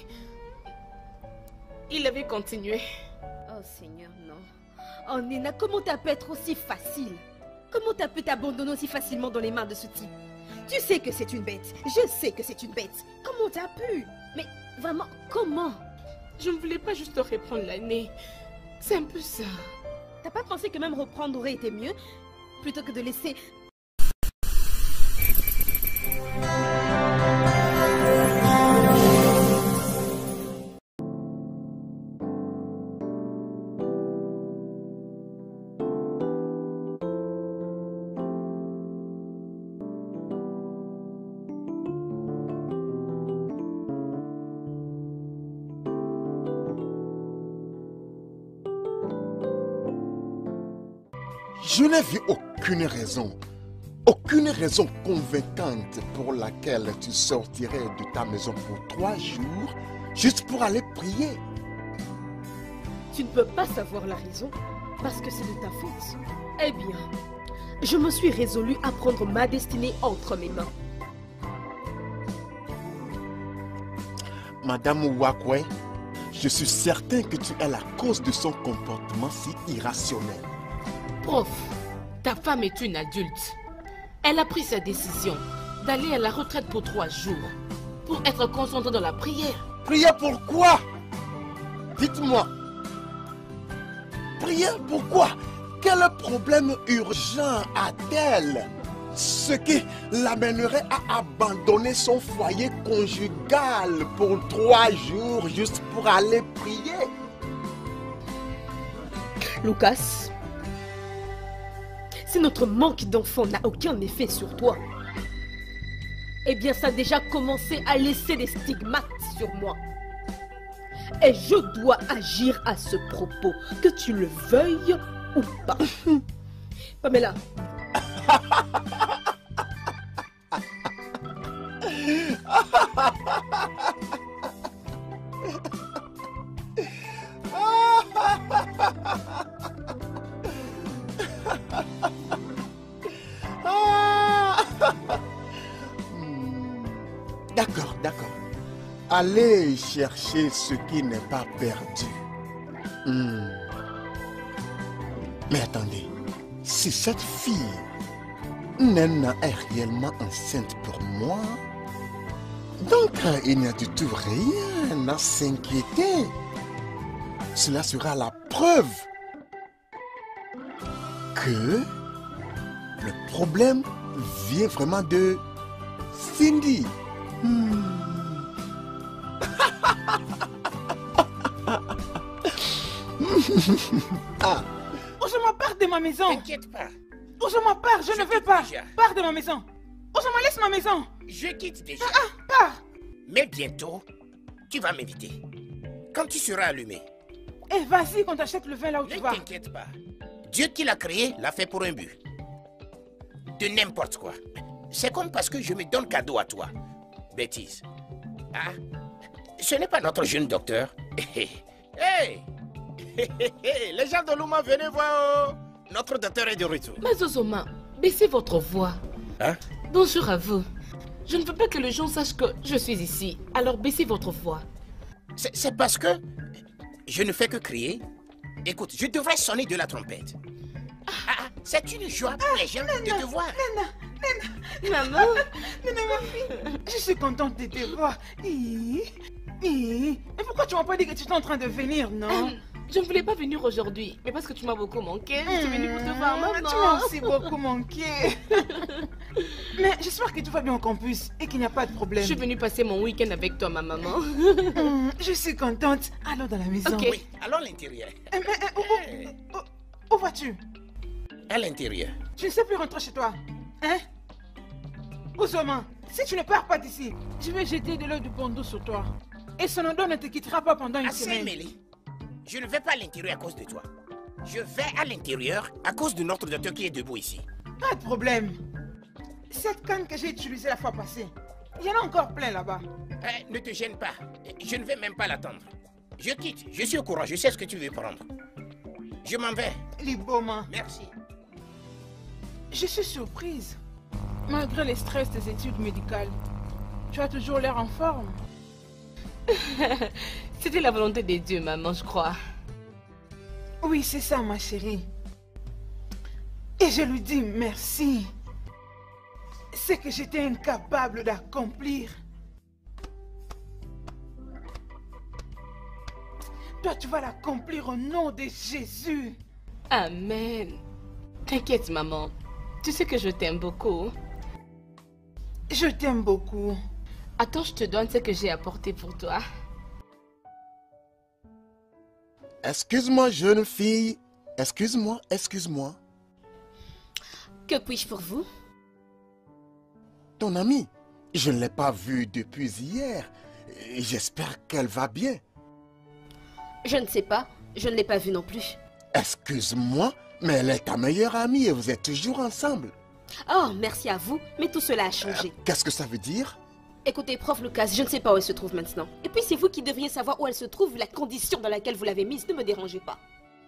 il avait continué. Oh Seigneur, non. Oh Nena, comment t'as pu être aussi facile? Comment t'as pu t'abandonner aussi facilement dans les mains de ce type? Tu sais que c'est une bête. Je sais que c'est une bête. Comment t'as pu? Mais vraiment, comment? Je ne voulais pas juste reprendre l'année. C'est un peu ça. T'as pas pensé que même reprendre aurait été mieux? Plutôt que de laisser... Je n'ai vu aucune raison convaincante pour laquelle tu sortirais de ta maison pour 3 jours juste pour aller prier. Tu ne peux pas savoir la raison parce que c'est de ta faute. Eh bien, je me suis résolue à prendre ma destinée entre mes mains. Madame Ouakwe, je suis certain que tu es la cause de son comportement si irrationnel. Prof, ta femme est une adulte. Elle a pris sa décision d'aller à la retraite pour 3 jours pour être concentrée dans la prière. Prier pourquoi? Dites-moi. Prier pourquoi? Quel problème urgent a-t-elle? Ce qui l'amènerait à abandonner son foyer conjugal pour 3 jours juste pour aller prier? Lucas, si notre manque d'enfants n'a aucun effet sur toi, eh bien ça a déjà commencé à laisser des stigmates sur moi. Et je dois agir à ce propos, que tu le veuilles ou pas. Pamela. D'accord, d'accord. Allez chercher ce qui n'est pas perdu. Mais attendez, si cette fille, Nena, est réellement enceinte pour moi, donc il n'y a du tout rien à s'inquiéter. Cela sera la preuve que le problème vient vraiment de Cindy. Ozoma, pars de ma maison. T'inquiète pas. Ozoma, pars, je ne veux pas. Pars de ma maison. Ozoma, laisse ma maison. Je quitte déjà. Pars. Mais bientôt, tu vas m'inviter. Quand tu seras allumé. Eh, vas-y, qu'on t'achète le vin là où tu Ne vas. t'inquiète pas. Dieu qui l'a créé l'a fait pour un but. De n'importe quoi. C'est comme parce que je me donne cadeau à toi. Bêtise. Ah, ce n'est pas notre jeune docteur. Hey! Les gens de Luma, venez voir. Notre docteur est de retour. Mais Ozoma, baissez votre voix. Hein? Bonjour à vous. Je ne veux pas que les gens sachent que je suis ici. Alors baissez votre voix. C'est parce que je ne fais que crier. Écoute, je devrais sonner de la trompette. C'est une joie pour les gens de te voir. Maman. Nena, ma fille, je suis contente de te voir. Mais pourquoi tu m'as pas dit que tu étais en train de venir, non? Je ne voulais pas venir aujourd'hui, mais parce que tu m'as beaucoup manqué. Je suis venue pour te voir, maman. Tu m'as aussi beaucoup manqué. Mais j'espère que tout va bien au campus et qu'il n'y a pas de problème. Je suis venue passer mon week-end avec toi, ma maman. Je suis contente. Allons dans la maison. Ok. Oui, allons à l'intérieur. Où vas-tu? À l'intérieur. Tu ne sais plus rentrer chez toi, hein? Ozoma, si tu ne pars pas d'ici, je vais jeter de l'eau de bon d'eau sur toi. Et son odeur ne te quittera pas pendant une Assez semaine. mêlé. Je ne vais pas à l'intérieur à cause de toi. Je vais à l'intérieur à cause de notre docteur qui est debout ici. Pas de problème. Cette canne que j'ai utilisée la fois passée, il y en a encore plein là-bas. Ne te gêne pas. Je ne vais même pas l'attendre. Je quitte. Je suis au courant. Je sais ce que tu veux prendre. Je m'en vais. Liboma, Merci. je suis surprise. Malgré les stress des études médicales, tu as toujours l'air en forme. C'était la volonté de Dieu, maman, je crois. Oui, c'est ça, ma chérie. Et je lui dis merci. C'est que j'étais incapable d'accomplir. Toi, tu vas l'accomplir au nom de Jésus. Amen. T'inquiète, maman. Tu sais que je t'aime beaucoup. Je t'aime beaucoup. Attends, je te donne ce que j'ai apporté pour toi. Excuse-moi, jeune fille. Excuse-moi, excuse-moi. Que puis-je pour vous? Ton amie, je ne l'ai pas vue depuis hier. J'espère qu'elle va bien. Je ne sais pas. Je ne l'ai pas vue non plus. Excuse-moi, mais elle est ta meilleure amie et vous êtes toujours ensemble. Oh, merci à vous, mais tout cela a changé. Qu'est-ce que ça veut dire? Écoutez, prof Lucas, je ne sais pas où elle se trouve maintenant. Et puis c'est vous qui devriez savoir où elle se trouve, vu la condition dans laquelle vous l'avez mise. Ne me dérangez pas.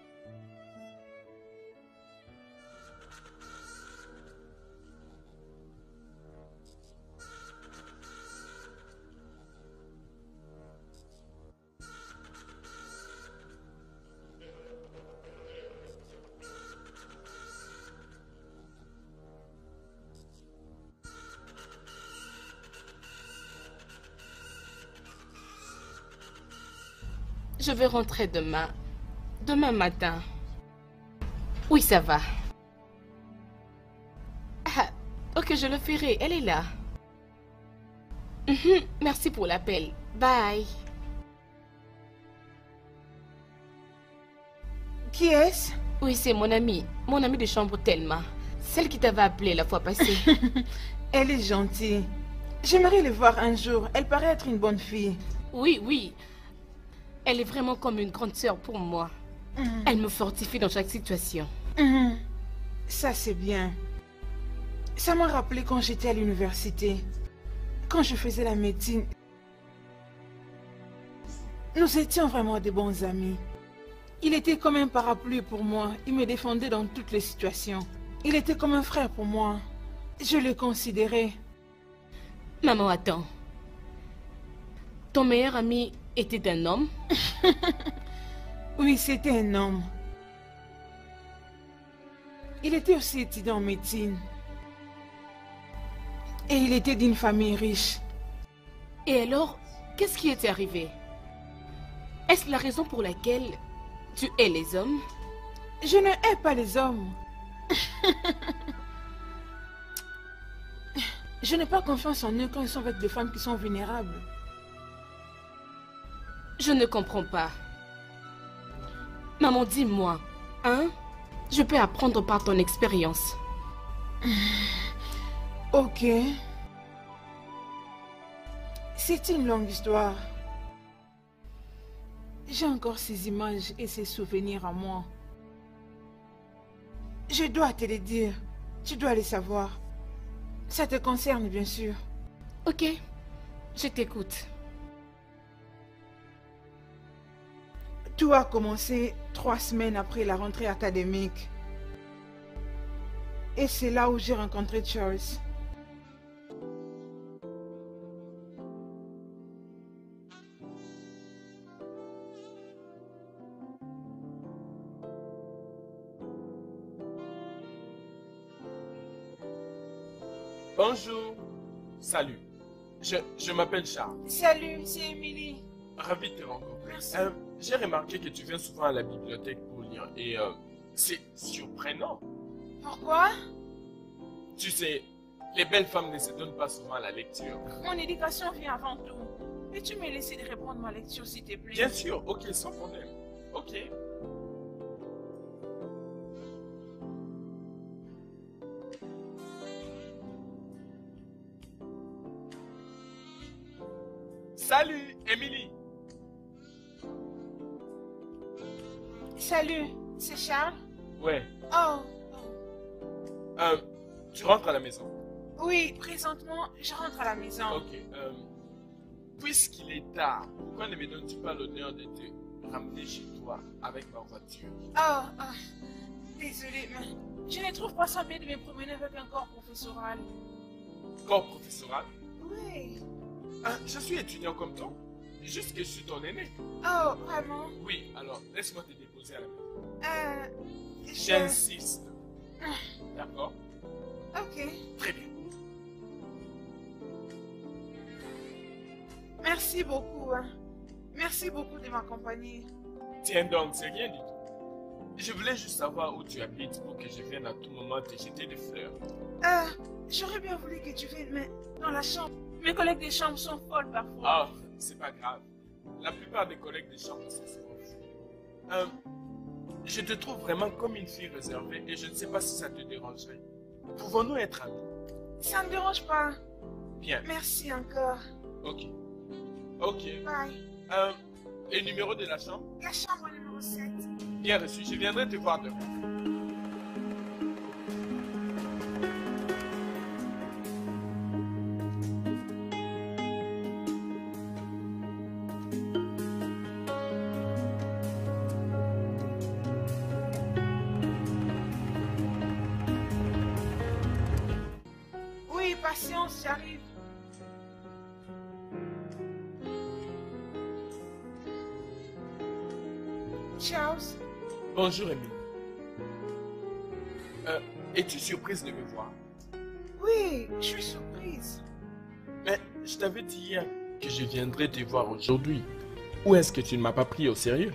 Je vais rentrer demain. Demain matin. Oui, ça va. Ah, ok, je le ferai. Elle est là. Merci pour l'appel. Bye. Qui est-ce? Oui, c'est mon amie. Mon amie de chambre Thelma. Celle qui t'avait appelé la fois passée. Elle est gentille. J'aimerais le voir un jour. Elle paraît être une bonne fille. Oui, oui. Elle est vraiment comme une grande sœur pour moi. Elle me fortifie dans chaque situation. Ça, c'est bien. Ça m'a rappelé quand j'étais à l'université. Quand je faisais la médecine. Nous étions vraiment des bons amis. Il était comme un parapluie pour moi. Il me défendait dans toutes les situations. Il était comme un frère pour moi. Je le considérais. Maman, attends. Ton meilleur ami était un homme? Oui, c'était un homme. Il était aussi étudiant en médecine. Et il était d'une famille riche. Et alors, qu'est-ce qui était arrivé? Est-ce la raison pour laquelle tu hais les hommes? Je ne hais pas les hommes. Je n'ai pas confiance en eux quand ils sont avec des femmes qui sont vulnérables. Je ne comprends pas. Maman, dis-moi, hein? Je peux apprendre par ton expérience. Ok. C'est une longue histoire. J'ai encore ces images et ces souvenirs à moi. Je dois te les dire. Tu dois les savoir. Ça te concerne, bien sûr. Ok, je t'écoute. Tout a commencé 3 semaines après la rentrée académique. Et c'est là où j'ai rencontré Charles. Bonjour. Salut. Je m'appelle Charles. Salut, c'est Émilie. Ravi de te rencontrer. Merci. J'ai remarqué que tu viens souvent à la bibliothèque pour lire et c'est surprenant. Pourquoi? Tu sais, les belles femmes ne se donnent pas souvent à la lecture. Mon éducation vient avant tout. Peux-tu me laisser de reprendre ma lecture, s'il te plaît? Bien sûr, ok, sans problème. Ok. Salut, Émilie. Salut, c'est Charles? Ouais. Oh, Tu rentres à la maison. oui, présentement, je rentre à la maison. Ok. Puisqu'il est tard, pourquoi ne me donnes-tu pas l'honneur de te ramener chez toi avec ma voiture? Désolée, mais je ne trouve pas ça bien de me promener avec un corps professoral. Corps professoral? Oui. Je suis étudiant comme toi. Juste que je suis ton aîné. Oh, vraiment? Oui, alors laisse-moi te déposer à la maison. Je... J'insiste. D'accord? Ok. Très bien. Merci beaucoup. Merci beaucoup de m'accompagner. Tiens donc, c'est rien du tout. Je voulais juste savoir où tu habites pour que je vienne à tout moment te jeter des fleurs. J'aurais bien voulu que tu viennes, mais dans la chambre. Mes collègues de chambre sont folles parfois. Ah, c'est pas grave. La plupart des collègues de chambre sont souvent fous. Je te trouve vraiment comme une fille réservée et je ne sais pas si ça te dérangerait. Pouvons-nous être amis? Ça ne me dérange pas. Bien. Merci encore. Ok. Ok. Bye. Le numéro de la chambre? La chambre numéro 7. Bien reçu. Je viendrai te voir demain. Oui, patience, j'arrive. Charles? Bonjour, Émilie. Es-tu surprise de me voir? Oui, je suis surprise. Mais je t'avais dit hier que je viendrais te voir aujourd'hui. Ou est-ce que tu ne m'as pas pris au sérieux?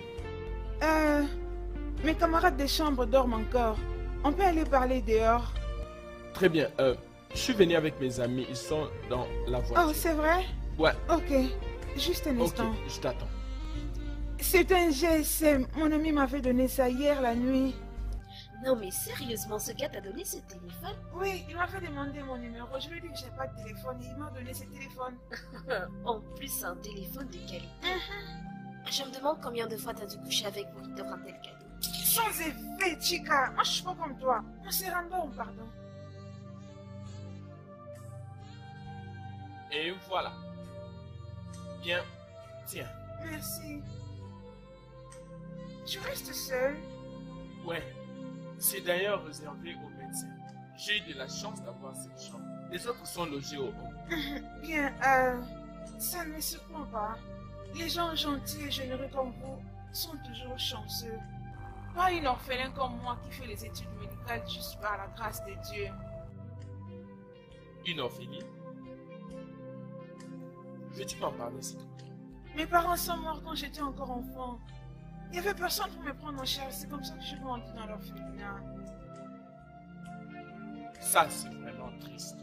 Mes camarades de chambre dorment encore. On peut aller parler dehors. Très bien. Je suis venu avec mes amis. Ils sont dans la voiture. Oh, c'est vrai? Ouais. Ok, juste un Ok, instant. je t'attends. C'est un GSM. Mon ami m'avait donné ça hier la nuit. Non mais sérieusement, ce gars t'a donné ce téléphone? Oui, il m'avait demandé mon numéro. Je lui ai dit que j'ai pas de téléphone et il m'a donné ce téléphone. En plus, un téléphone de qualité. Je me demande combien de fois t'as dû coucher avec pour qu'il t'offre un tel cadeau. Sans effet, Chica. Moi, je suis pas comme toi. On s'est rendu, pardon. Et voilà. Bien, tiens. Merci. Tu restes seul? Ouais, c'est d'ailleurs réservé aux médecins. J'ai eu de la chance d'avoir cette chambre. Les autres sont logés au haut. Bien, ça ne me surprend pas. Les gens gentils et généreux comme vous sont toujours chanceux. Pas une orphelin comme moi qui fait les études médicales juste par la grâce de Dieu. Une orpheline? Veux-tu m'en parler, s'il te plaît? Mes parents sont morts quand j'étais encore enfant. Il n'y avait personne pour me prendre en charge. C'est comme ça que je suis grandi dans l'orphelinat. Ça, c'est vraiment triste.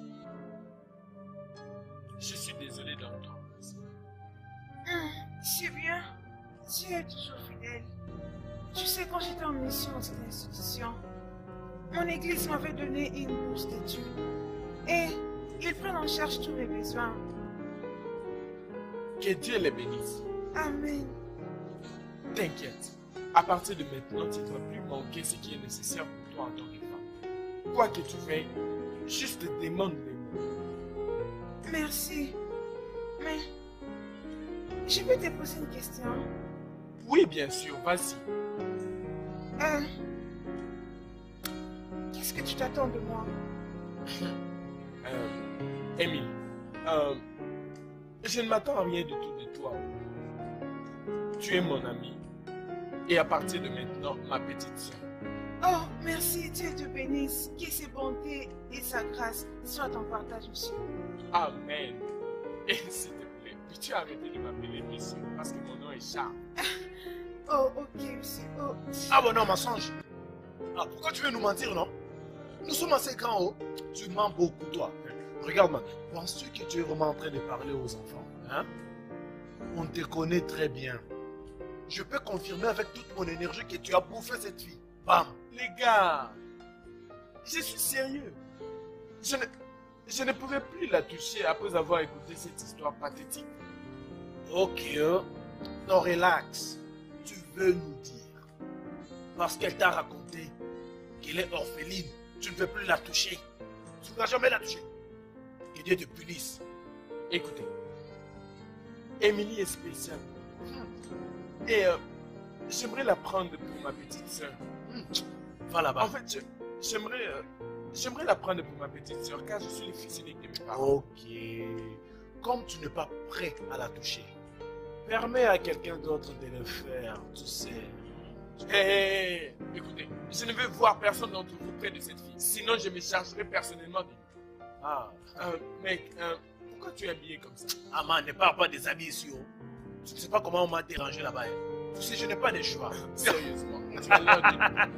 Je suis désolé d'entendre ça. C'est bien. Tu es toujours fidèle. Tu sais, quand j'étais en mission dans cette institution, mon église m'avait donné une bourse d'études. Et ils prennent en charge tous mes besoins. Que Dieu les bénisse. Amen. T'inquiète. À partir de maintenant, tu ne vas plus manquer ce qui est nécessaire pour toi en tant que femme. Quoi que tu fais, juste demande les mots. Merci. Mais je peux te poser une question? Oui, bien sûr, vas-y. Qu'est-ce que tu t'attends de moi? Émile, je ne m'attends à rien du tout de toi. Tu es mon ami. Et à partir de maintenant, ma petite soeur. Oh, merci, Dieu te bénisse. Que ses bontés et sa grâce soient en partage aussi. Amen. Et s'il te plaît, peux-tu arrêter de m'appeler monsieur parce que mon nom est Charles. Oh, ok, monsieur. Oh. Ah bon, non, mensonge. Ah, pourquoi tu veux nous mentir, non? Nous sommes assez grands, oh. Tu mens beaucoup, toi. Regarde-moi, penses-tu que tu es vraiment en train de parler aux enfants, hein? On te connaît très bien. Je peux confirmer avec toute mon énergie que tu as bouffé cette fille. Bam! Les gars, je suis sérieux. Je ne pouvais plus la toucher après avoir écouté cette histoire pathétique. Ok, non, relax. Tu veux nous dire, parce qu'elle t'a raconté qu'elle est orpheline, tu ne veux plus la toucher. Tu ne vas jamais la toucher. Que Dieu te punisse. Écoutez, Émilie est spéciale. Et j'aimerais la prendre pour ma petite soeur. Va là-bas. En fait, j'aimerais la prendre pour ma petite soeur car je suis le fils unique de mes parents. Ok. Comme tu n'es pas prêt à la toucher, Permets à quelqu'un d'autre de le faire, tu sais. Hé, écoutez, je ne veux voir personne d'entre vous près de cette fille. Sinon, je me chargerai personnellement de lui. ah, Mec, pourquoi tu es habillé comme ça? ah man, ne parle pas des amis ici. Oh. Tu ne sais pas comment on m'a dérangé là-bas. Hein. Tu sais, je n'ai pas de choix. Sérieusement, tu as l'air d'une...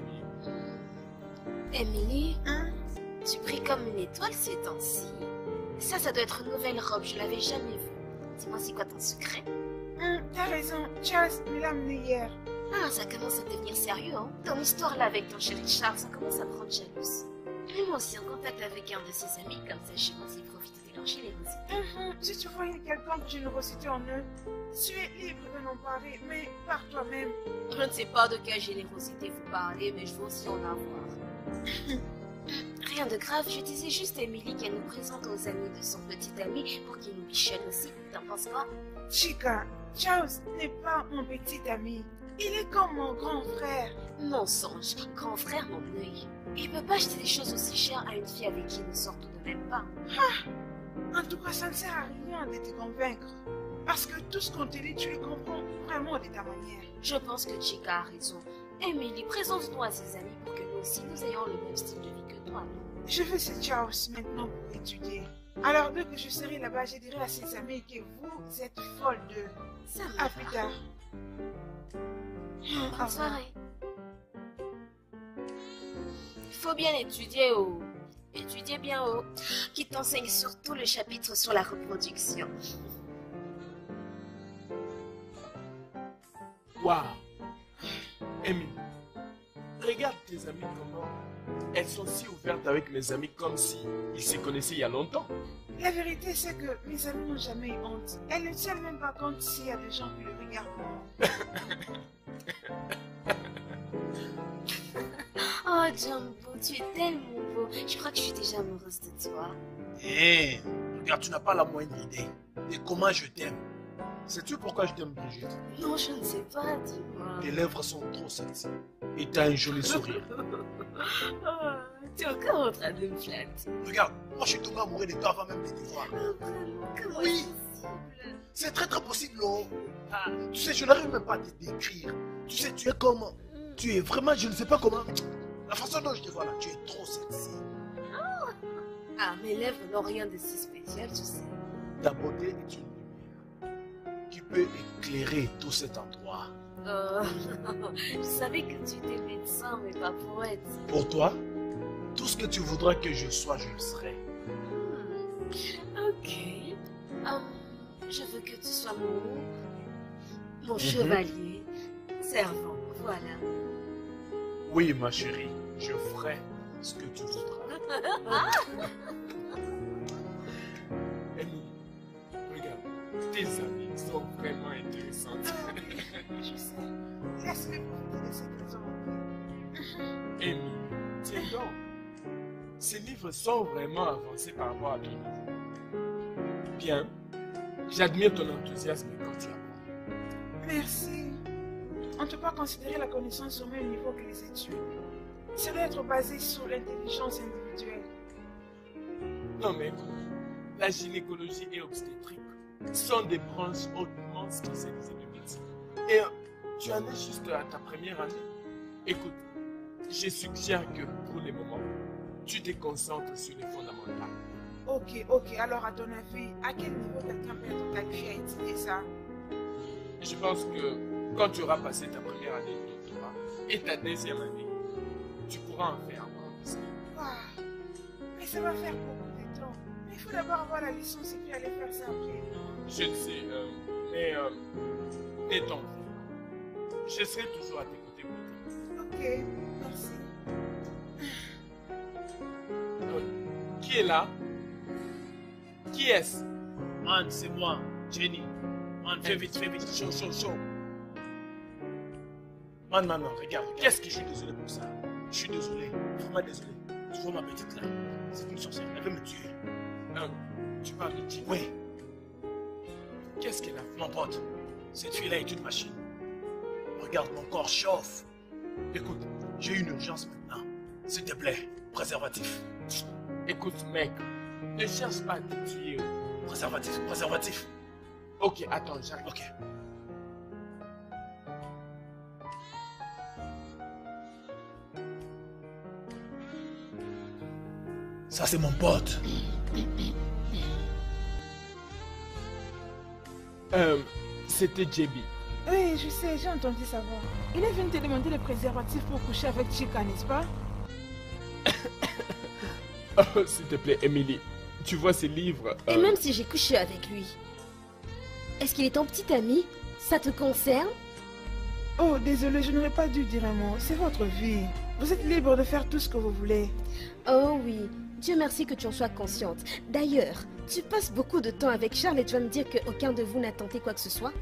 Emily, tu brilles comme une étoile ces temps-ci. Ça doit être une nouvelle robe, je l'avais jamais vue. Dis-moi, c'est quoi ton secret? T'as raison, Charles me l'a amené hier. Ah, ça commence à devenir sérieux, hein. Ton histoire là avec ton chéri Charles, ça commence à me rendre jalouse. Mais moi aussi en contact avec un de ses amis, comme ça je pense y profiter de leur générosité. Si tu voyais quelqu'un de générosité en eux, tu es libre de n'en parler, mais par toi-même. Je ne sais pas de quelle générosité vous parlez, mais je veux aussi en avoir. Rien de grave, je disais juste à Emily qu'elle nous présente aux amis de son petit ami pour qu'il nous bichonne aussi. T'en penses quoi? Chica, Charles n'est pas mon petit ami. Il est comme mon grand frère. Mensonge, grand frère mon œil. Il peut pas acheter des choses aussi chères à une fille avec qui il ne sort tout de même pas. En tout cas, ça ne sert à rien de te convaincre. Parce que tout ce qu'on te dit, tu le comprends vraiment de ta manière. Je pense que Chica a raison. Emily, présente-nous à ses amis pour que nous aussi nous ayons le même style de vie que toi. Je vais chez Charles maintenant pour étudier. Alors, dès que je serai là-bas, je dirai à ses amis que vous êtes folle d'eux. Ça me À va. plus tard. Bonne soirée. Il faut bien étudier, oh. Étudier bien, oh. Qui t'enseigne surtout le chapitre sur la reproduction. Waouh! Emily, regarde tes amis comment elles sont si ouvertes avec mes amis comme si ils se connaissaient il y a longtemps. La vérité, c'est que mes amis n'ont jamais eu honte. Elles ne tiennent même pas compte s'il y a des gens qui le regardent. Oh, Jumbo, tu es tellement beau. Je crois que je suis déjà amoureuse de toi. Hé, regarde, tu n'as pas la moindre idée de comment je t'aime. Sais-tu pourquoi je t'aime, Brigitte? Non, je ne sais pas, dis-moi. Tes lèvres sont trop sexy. Et tu as un joli sourire. Oh, tu es encore en train de me flatter. Regarde, moi je suis tombé amoureux de toi avant même de te voir. Oh, vraiment, comment Oui. est-ce possible? C'est très possible, oh. Ah, tu sais, je n'arrive même pas à te décrire. Tu sais, tu es comme... Tu es vraiment, je ne sais pas comment... La façon dont je te vois là, tu es trop sexy. Ah, mes lèvres n'ont rien de si spécial, tu sais. Ta beauté est une lumière qui peut éclairer tout cet endroit. Oh, je savais que tu étais médecin, mais pas poète. Pour toi, tout ce que tu voudras que je sois, je le serai. Ok. Je veux que tu sois mon chevalier, servant, voilà. Oui, ma chérie, je ferai ce que tu voudras. Emily, regarde, tes amis sont vraiment intéressantes. Je sais. Laisse-les profiter de cette raison. Emily, tiens donc. Ces livres sont vraiment avancés par rapport à ton niveau. Bien, j'admire ton enthousiasme quand tu apprends. Merci. On ne peut pas considérer la connaissance au même niveau que les études. Ça doit être basé sur l'intelligence individuelle. Non mais écoute, la gynécologie et obstétrique sont des branches hautement spécialisées de médecine. Et tu en es juste à ta première année. Écoute, je suggère que pour le moment, tu te concentres sur les fondamentales. Ok. Alors, à ton avis, à quel niveau quelqu'un peut être qualifié à étudier ça? Je pense que quand tu auras passé ta première année de doctorat et ta deuxième année, tu pourras en faire apprendre. Ah, mais ça va faire beaucoup de temps. Mais il faut d'abord avoir la licence et puis aller faire ça après. Je le sais, mais n'étant pas, je serai toujours à tes côtés pour t'aider. Ok, merci. Qui est là? Qui est-ce? Man, c'est moi, Jenny. Man, fais vite, chaud. Man, regarde. Qu'est-ce que Je suis désolé pour ça. Je suis désolé, vraiment désolé. Tu vois ma petite là, c'est une sorcière, elle veut me tuer. Tu parles de qui? Oui, Qu'est-ce qu'elle a fait? mon pote, cette fille-là est une machine. Regarde, mon corps chauffe. Écoute, j'ai une urgence maintenant. S'il te plaît, préservatif. Écoute, mec, ne cherche pas à te tuer. Préservatif. Ok, attends, j'arrive. Ok. Ça, c'est mon pote. C'était JB. Oui, je sais, j'ai entendu sa voix. Il est venu te demander le préservatif pour coucher avec Chica, n'est-ce pas? Oh, s'il te plaît, Emily, tu vois ces livres. Et même si j'ai couché avec lui, est-ce qu'il est ton petit ami? Ça te concerne? Oh, désolé, je n'aurais pas dû dire un mot. C'est votre vie. Vous êtes libre de faire tout ce que vous voulez. Oh oui, Dieu merci que tu en sois consciente. D'ailleurs, tu passes beaucoup de temps avec Charles et tu vas me dire qu'aucun de vous n'a tenté quoi que ce soit?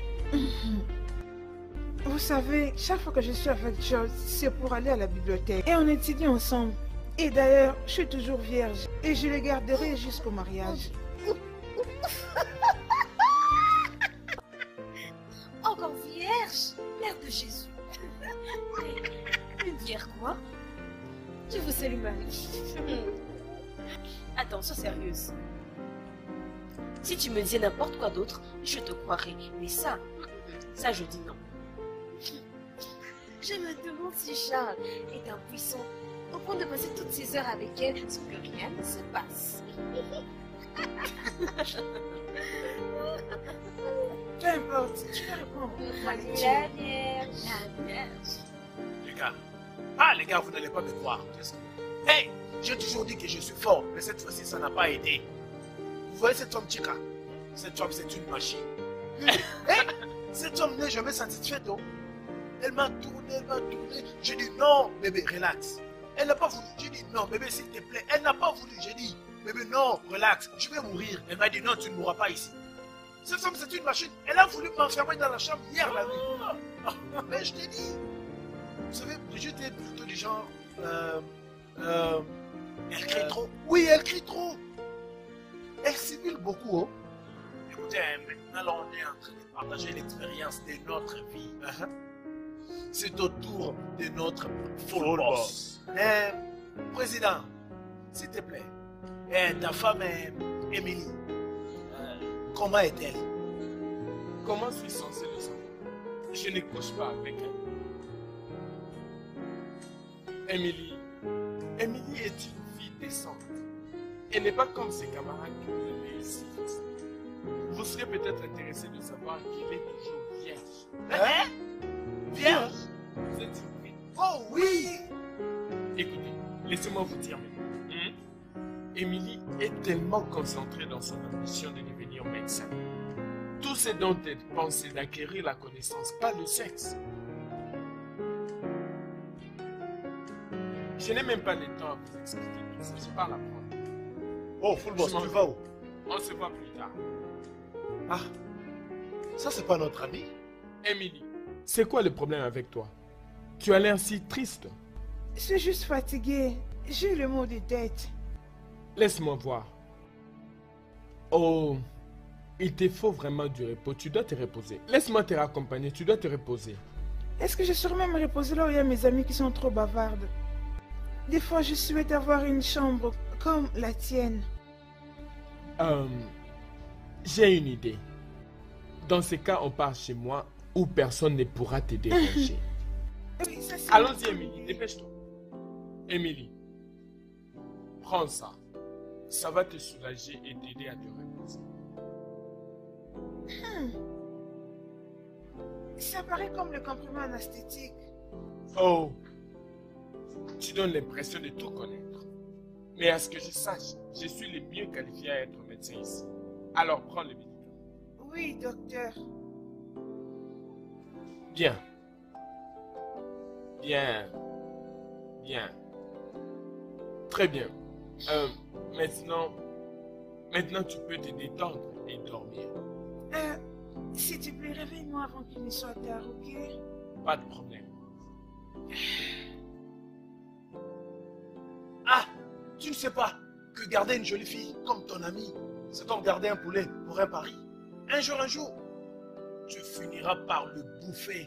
Vous savez, chaque fois que je suis avec Charles, c'est pour aller à la bibliothèque. Et on étudie ensemble. Et d'ailleurs, je suis toujours vierge. Et je le garderai jusqu'au mariage. Encore vierge? Mère de Jésus. Une vierge quoi? Je vous salue Marie. Attends, sois sérieuse. Si tu me disais n'importe quoi d'autre, je te croirais. Mais ça je dis non. Je me demande si Charles est impuissant au point de passer toutes ces heures avec elle sans que rien ne se passe. Peu importe, tu peux répondre. La Vierge. La Vierge. Les gars, vous n'allez pas me croire. Hey, j'ai toujours dit que je suis fort, mais cette fois-ci, ça n'a pas aidé. Vous voyez cette femme Chica? Cette femme, c'est une machine. Hey, cette femme n'est jamais satisfaite. Oh. Elle m'a tourné. J'ai dit non, bébé, relax. Elle n'a pas voulu. J'ai dit non, bébé, s'il te plaît. Elle n'a pas voulu. J'ai dit Bébé, non, relax, je vais mourir. Elle m'a dit non, tu ne mourras pas ici. Cette femme, c'est une machine. Elle a voulu m'enfermer dans la chambre hier la nuit. Mais je t'ai dit. Vous savez, Brigitte est plutôt du genre... elle crie trop. Oui, elle crie trop. Elle simule beaucoup. Écoutez, maintenant, là, on est en train de partager l'expérience de notre vie. C'est au tour de notre full boss. Président, s'il te plaît, ta femme, Émilie, comment est-elle? Comment suis-je censé le savoir? Je ne couche pas avec elle. Émilie est une fille décente. Elle n'est pas comme ses camarades qui vous réussissent. Vous serez peut-être intéressé de savoir qu'elle est toujours vierge. Vierge? Vous êtes surpris? Oh oui! Écoutez, laissez-moi vous dire maintenant. Émilie est tellement concentrée dans son ambition de devenir médecin. Tout ce dont elle pense, c'est d'acquérir la connaissance, pas le sexe. Je n'ai même pas le temps à vous expliquer tout ça. Je parle à prendre. Oh, full boss, tu vas où? On se voit plus tard. Ah, ça c'est pas notre ami? Émilie, c'est quoi le problème avec toi? Tu as l'air si triste. Je suis juste fatiguée. J'ai eu le mot de tête. Laisse-moi voir. Oh, il te faut vraiment du repos. Tu dois te reposer. Laisse-moi te raccompagner. Tu dois te reposer. Est-ce que je saurais me reposer là où il y a mes amis qui sont trop bavardes? Des fois, je souhaite avoir une chambre comme la tienne. J'ai une idée. Dans ce cas, on part chez moi où personne ne pourra te déranger. Oui, ça, c'est... Allons-y, Émilie. Dépêche-toi. Émilie, prends ça. Ça va te soulager et t'aider à te reposer. Ça paraît comme le comprimé anesthétique. Oh, tu donnes l'impression de tout connaître. Mais à ce que je sache, je suis le mieux qualifié à être médecin ici. Alors prends le médicament. Oui, docteur. Bien. Bien. Bien. Très bien. Maintenant tu peux te détendre et dormir. S'il te plaît, réveille-moi avant qu'il ne soit tard, ok? Pas de problème. Ah, tu ne sais pas que garder une jolie fille comme ton amie, c'est comme garder un poulet pour un pari. Un jour, tu finiras par le bouffer.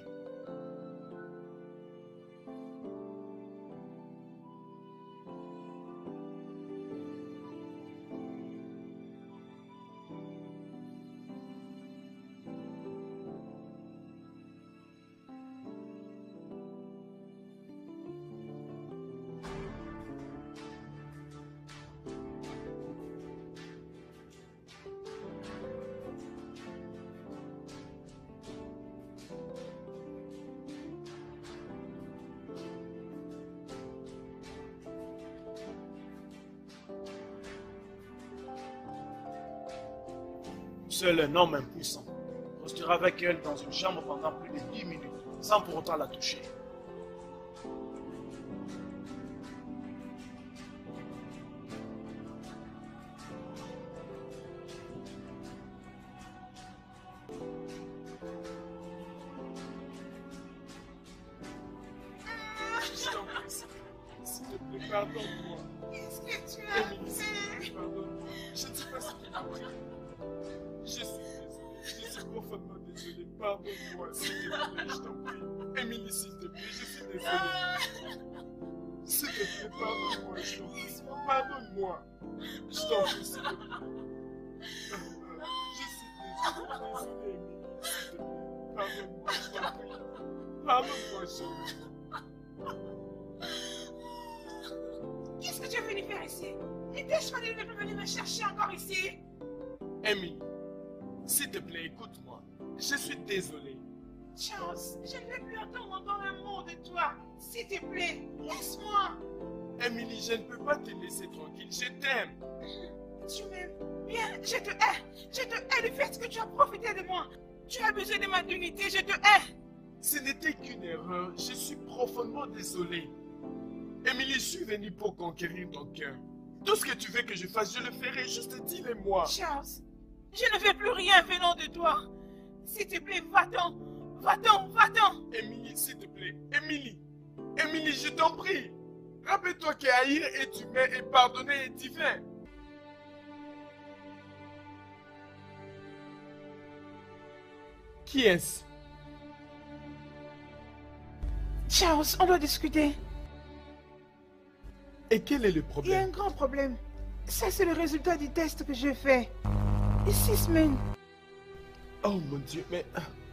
Seul un homme impuissant restera avec elle dans une chambre pendant plus de 10 minutes, sans pour autant la toucher. Je t'en prie, s'il te plaît, pardonne-moi. Qu'est-ce que tu as Émilie, s'il te plaît, pardonne-moi. Je ne sais pas ce qu'il a pris. Je suis profondément désolé. Pardonne-moi, s'il te plaît, je t'en prie. Émilie, s'il te plaît, je suis désolé. S'il te plaît, pardonne-moi, je t'en prie. Pardonne-moi. Je t'en prie, s'il te plaît. Je suis désolé, Émilie, s'il te plaît. Pardonne-moi, je t'en prie. Pardonne-moi, chérie. Qu'est-ce que tu es venu faire ici? N'étais-je pas de venir me chercher encore ici? Émilie, s'il te plaît, écoute-moi. Je suis désolé. Charles, je ne veux plus entendre encore un mot de toi. S'il te plaît, laisse-moi. Émilie, je ne peux pas te laisser tranquille. Je t'aime. Tu m'aimes bien, je te hais. Je te hais du fait que tu as profité de moi. Tu as besoin de ma dignité, je te hais. Ce n'était qu'une erreur. Je suis profondément désolé. Émilie, je suis venu pour conquérir ton cœur. Tout ce que tu veux que je fasse, je le ferai. Juste dis-le-moi. Charles, je ne veux plus rien venant de toi. S'il te plaît, va-t'en. Va-t'en, va-t'en. Émilie, s'il te plaît. Émilie. Émilie, je t'en prie. Rappelle-toi qu'haïr est humain et pardonner est divin. Qui est-ce? Charles, on doit discuter. Et quel est le Il y a problème? un grand problème. Ça, c'est le résultat du test que j'ai fait. Et 6 semaines. Oh mon Dieu, mais...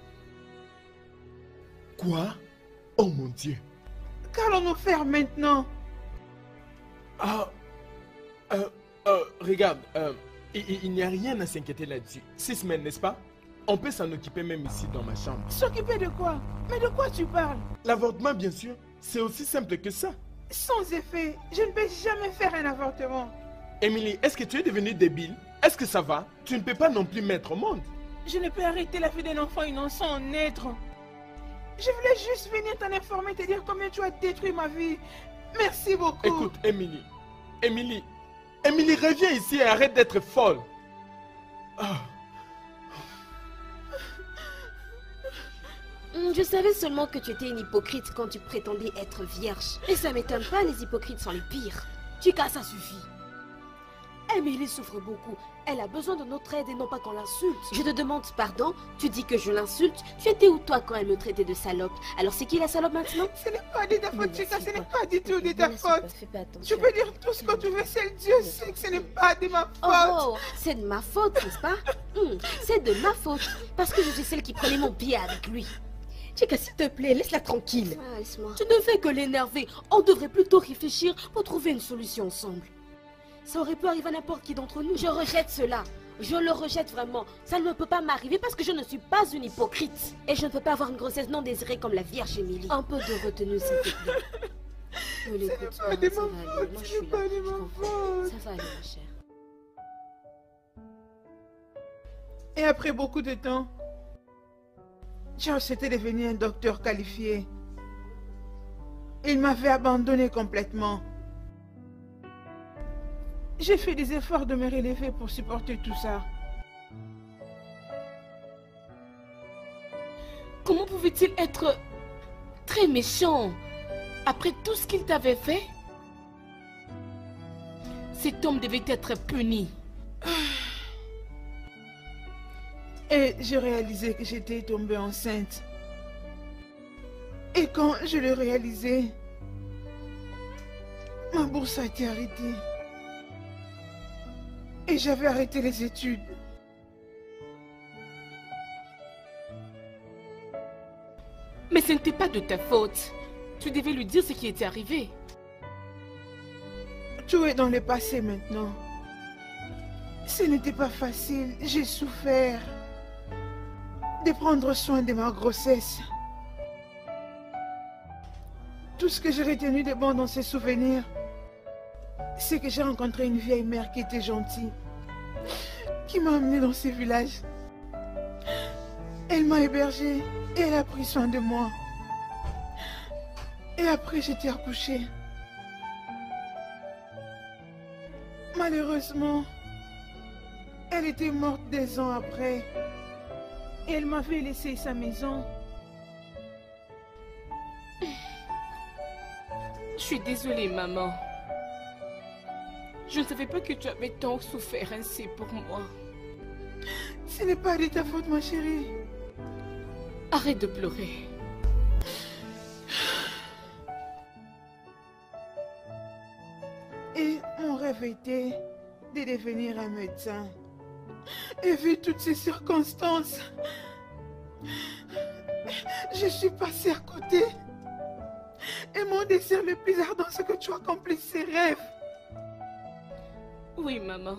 Quoi? Oh mon Dieu. Qu'allons-nous faire maintenant? Ah... regarde, il n'y a rien à s'inquiéter là-dessus. 6 semaines, n'est-ce pas? On peut s'en occuper même ici dans ma chambre. S'occuper de quoi? Mais de quoi tu parles? L'avortement, bien sûr, c'est aussi simple que ça. Sans effet, je ne peux jamais faire un avortement. Émilie, est-ce que tu es devenue débile? Est-ce que ça va? Tu ne peux pas non plus mettre au monde. Je ne peux arrêter la vie d'un enfant innocent en naître. Je voulais juste venir t'en informer, te dire combien tu as détruit ma vie. Merci beaucoup. Écoute, Émilie. Émilie, reviens ici et arrête d'être folle. Ah. Je savais seulement que tu étais une hypocrite quand tu prétendais être vierge. Et ça m'étonne pas, les hypocrites sont les pires. Chica, ça suffit. Emily souffre beaucoup. Elle a besoin de notre aide et non pas qu'on l'insulte. Je te demande pardon, tu dis que je l'insulte. Tu étais où toi quand elle me traitait de salope? Alors c'est qui la salope maintenant? Ce n'est pas de ta faute, Chica, ce n'est pas du tout de ta faute. Fais pas attention. Tu peux dire tout ce que tu veux, seul Dieu sait que ce n'est pas de ma faute. Oh, c'est de ma faute, n'est-ce pas? C'est de ma faute. Parce que je suis celle qui prenait mon pied avec lui. Chica, s'il te plaît, laisse-la tranquille. Tu ne fais que l'énerver. On devrait plutôt réfléchir pour trouver une solution ensemble. Ça aurait pu arriver à n'importe qui d'entre nous. Je rejette cela. Je le rejette vraiment. Ça ne peut pas m'arriver parce que je ne suis pas une hypocrite. Et je ne peux pas avoir une grossesse non désirée comme la Vierge Émilie. Un peu de retenue, s'il te plaît. Ne l'écoute pas, ça va aller. Moi, je suis là. Je comprends. Ça va aller, ma chère. Et après beaucoup de temps, Charles était devenu un docteur qualifié. Il m'avait abandonné complètement. J'ai fait des efforts de me relever pour supporter tout ça. Comment pouvait-il être très méchant après tout ce qu'il t'avait fait? Cet homme devait être puni. Et j'ai réalisé que j'étais tombée enceinte. Et quand je l'ai réalisé, ma bourse a été arrêtée. Et j'avais arrêté les études. Mais ce n'était pas de ta faute. Tu devais lui dire ce qui était arrivé. Tout est dans le passé maintenant. Ce n'était pas facile. J'ai souffert de prendre soin de ma grossesse. Tout ce que j'ai retenu de bon dans ces souvenirs, c'est que j'ai rencontré une vieille mère qui était gentille, qui m'a amenée dans ce village. Elle m'a hébergée et elle a pris soin de moi. Et après, j'étais accouchée. Malheureusement, elle était morte 2 ans après. Et elle m'avait laissé sa maison. Je suis désolée, maman. Je ne savais pas que tu avais tant souffert ainsi pour moi. Ce n'est pas de ta faute, ma chérie. Arrête de pleurer. Et mon rêve était de devenir un médecin. Et vu toutes ces circonstances, je suis passée à côté. Et mon désir le plus ardent, c'est que tu accomplisses ces rêves. Oui, maman.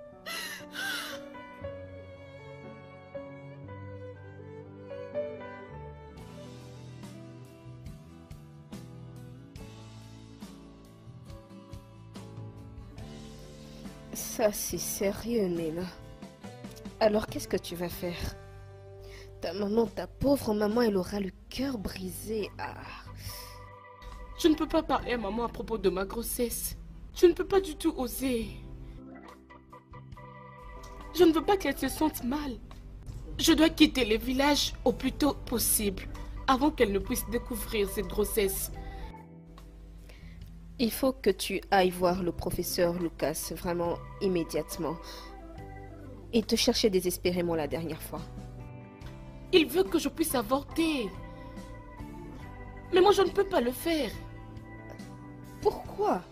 Ça, c'est sérieux, Nena. Alors, qu'est-ce que tu vas faire? Ta maman, ta pauvre maman, elle aura le cœur brisé. Ah. Je ne peux pas parler à maman à propos de ma grossesse. Je ne peux pas du tout oser. Je ne veux pas qu'elle se sente mal. Je dois quitter le village au plus tôt possible, avant qu'elle ne puisse découvrir cette grossesse. Il faut que tu ailles voir le professeur Lucas, vraiment immédiatement. Il te cherchait désespérément la dernière fois. Il veut que je puisse avorter. Mais moi, je ne peux pas le faire. Pourquoi?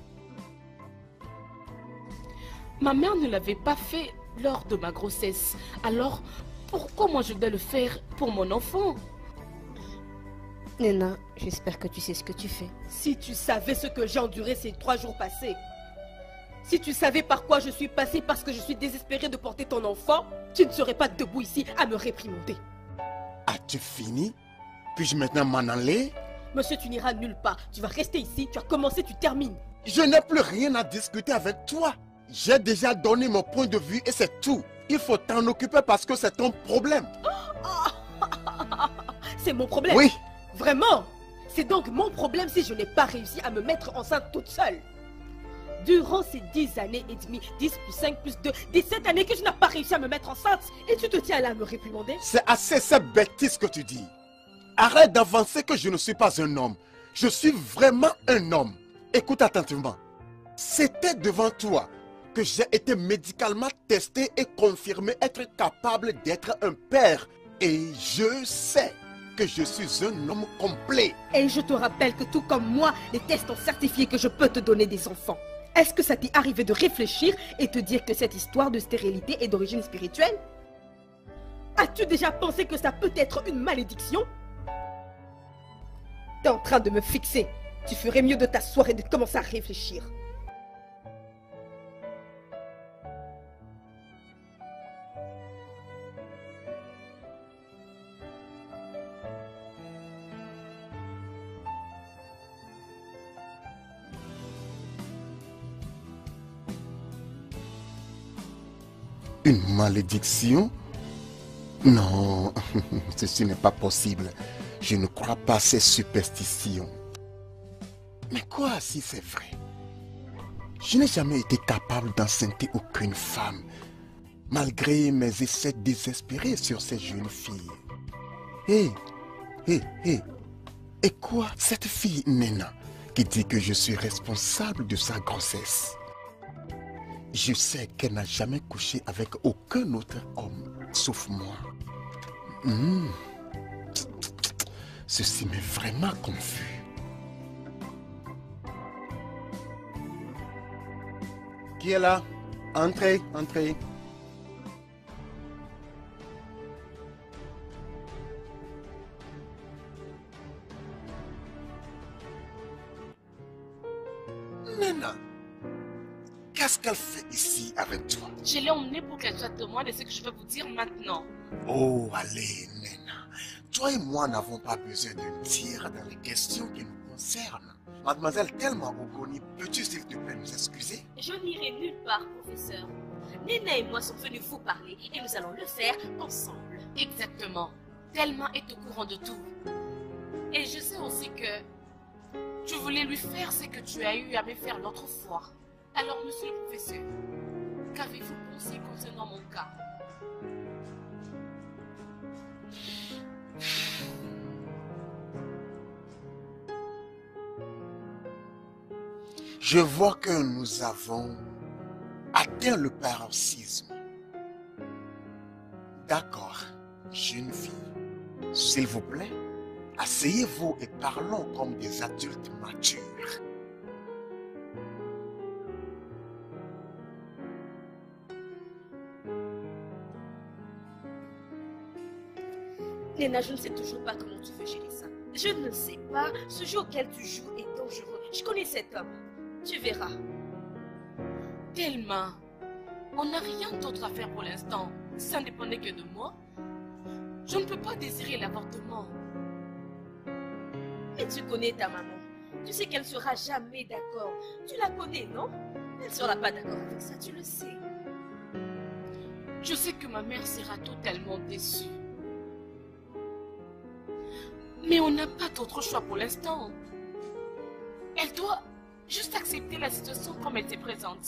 Ma mère ne l'avait pas fait lors de ma grossesse. Alors, pourquoi moi je dois le faire pour mon enfant? Nena, j'espère que tu sais ce que tu fais. Si tu savais ce que j'ai enduré ces 3 jours passés, si tu savais par quoi je suis passée parce que je suis désespérée de porter ton enfant, tu ne serais pas debout ici à me réprimander. As-tu fini? Puis-je maintenant m'en aller? Monsieur, tu n'iras nulle part. Tu vas rester ici. Tu as commencé, tu termines. Je n'ai plus rien à discuter avec toi. J'ai déjà donné mon point de vue et c'est tout. Il faut t'en occuper parce que c'est ton problème. C'est mon problème? Oui. Vraiment? C'est donc mon problème si je n'ai pas réussi à me mettre enceinte toute seule. Durant ces 10 années et demie, 10 plus 5 plus 2, 17 années que je n'ai pas réussi à me mettre enceinte. Et tu te tiens là à me réprimander? C'est assez cette bêtise que tu dis. Arrête d'avancer que je ne suis pas un homme. Je suis vraiment un homme. Écoute attentivement. C'était devant toi que j'ai été médicalement testé et confirmé être capable d'être un père. Et je sais que je suis un homme complet. Et je te rappelle que tout comme moi, les tests ont certifié que je peux te donner des enfants. Est-ce que ça t'est arrivé de réfléchir et te dire que cette histoire de stérilité est d'origine spirituelle? As-tu déjà pensé que ça peut être une malédiction? T'es en train de me fixer. Tu ferais mieux de t'asseoir et de commencer à réfléchir. Une malédiction? Non, ceci n'est pas possible. Je ne crois pas à ces superstitions. Mais quoi si c'est vrai? Je n'ai jamais été capable d'enceinte aucune femme, malgré mes essais désespérés sur ces jeunes filles. Hé, et quoi cette fille Nena qui dit que je suis responsable de sa grossesse? Je sais qu'elle n'a jamais couché avec aucun autre homme, sauf moi. Ceci m'est vraiment confus. Qui est là? Entrez, entrez. Nena, qu'est-ce qu'elle fait ici avec toi? Je l'ai emmenée pour qu'elle soit témoin de ce que je vais vous dire maintenant. Oh, allez, Nena. Toi et moi n'avons pas besoin de dire dans les questions qui nous concernent. Mademoiselle Thelma Ogoni, peux-tu s'il te plaît nous excuser? Je n'irai nulle part, professeur. Nena et moi sommes venus vous parler et nous allons le faire ensemble. Exactement. Thelma est au courant de tout. Et je sais aussi que tu voulais lui faire ce que tu as eu à me faire l'autre fois. Alors, monsieur le professeur, qu'avez-vous pensé concernant mon cas? Je vois que nous avons atteint le paroxysme. D'accord, jeune fille, s'il vous plaît, asseyez-vous et parlons comme des adultes matures. Nena, je ne sais toujours pas comment tu veux gérer ça. Je ne sais pas. Ce jeu auquel tu joues est dangereux. Je connais cet homme. Tu verras. Thelma, on n'a rien d'autre à faire pour l'instant. Ça ne dépendait que de moi. Je ne peux pas désirer l'avortement. Mais tu connais ta maman. Tu sais qu'elle ne sera jamais d'accord. Tu la connais, non? Elle ne sera pas d'accord avec ça, tu le sais. Je sais que ma mère sera totalement déçue. Mais on n'a pas d'autre choix pour l'instant. Elle doit Juste accepter la situation comme elle se présente.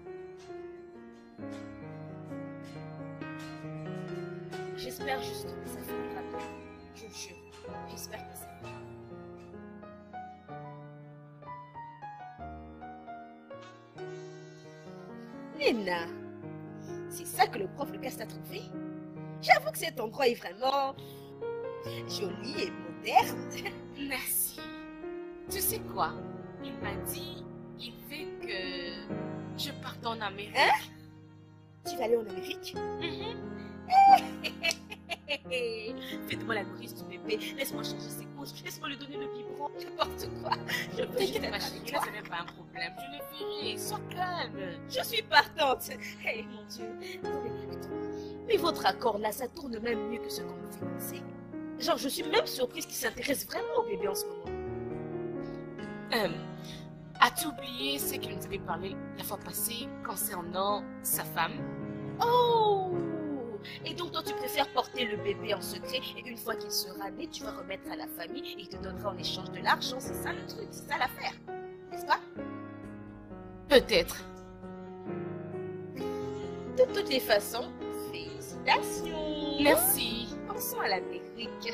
J'espère juste que ça finira bien. Je vous jure. J'espère que ça finira. Léna, c'est ça que le prof Lucas t'a trouvé? J'avoue que cet endroit est vraiment joli et moderne. Merci. Tu sais quoi? Il m'a dit, il veut que je parte en Amérique. Hein? Tu vas aller en Amérique? Fais-moi la nourrice du bébé. Laisse-moi changer ses couches. Laisse-moi lui donner le biberon. N'importe quoi. Je veux juste être avec toi. Ce n'est pas un problème. Je le ferai. Sois calme. Je suis partante. Hey, mon Dieu. Attendez. Mais votre accord là, ça tourne même mieux que ce qu'on me fait penser. Genre, je suis même surprise qu'il s'intéresse vraiment au bébé en ce moment. As-tu oublié ce qu'il nous avait parlé la fois passée concernant sa femme? Oh! Et donc toi tu préfères porter le bébé en secret et une fois qu'il sera né, tu vas remettre à la famille et il te donnera en échange de l'argent. C'est ça le truc, c'est ça l'affaire. N'est-ce pas? Peut-être. De toutes les façons, félicitations. Merci. Pensons à l'Amérique.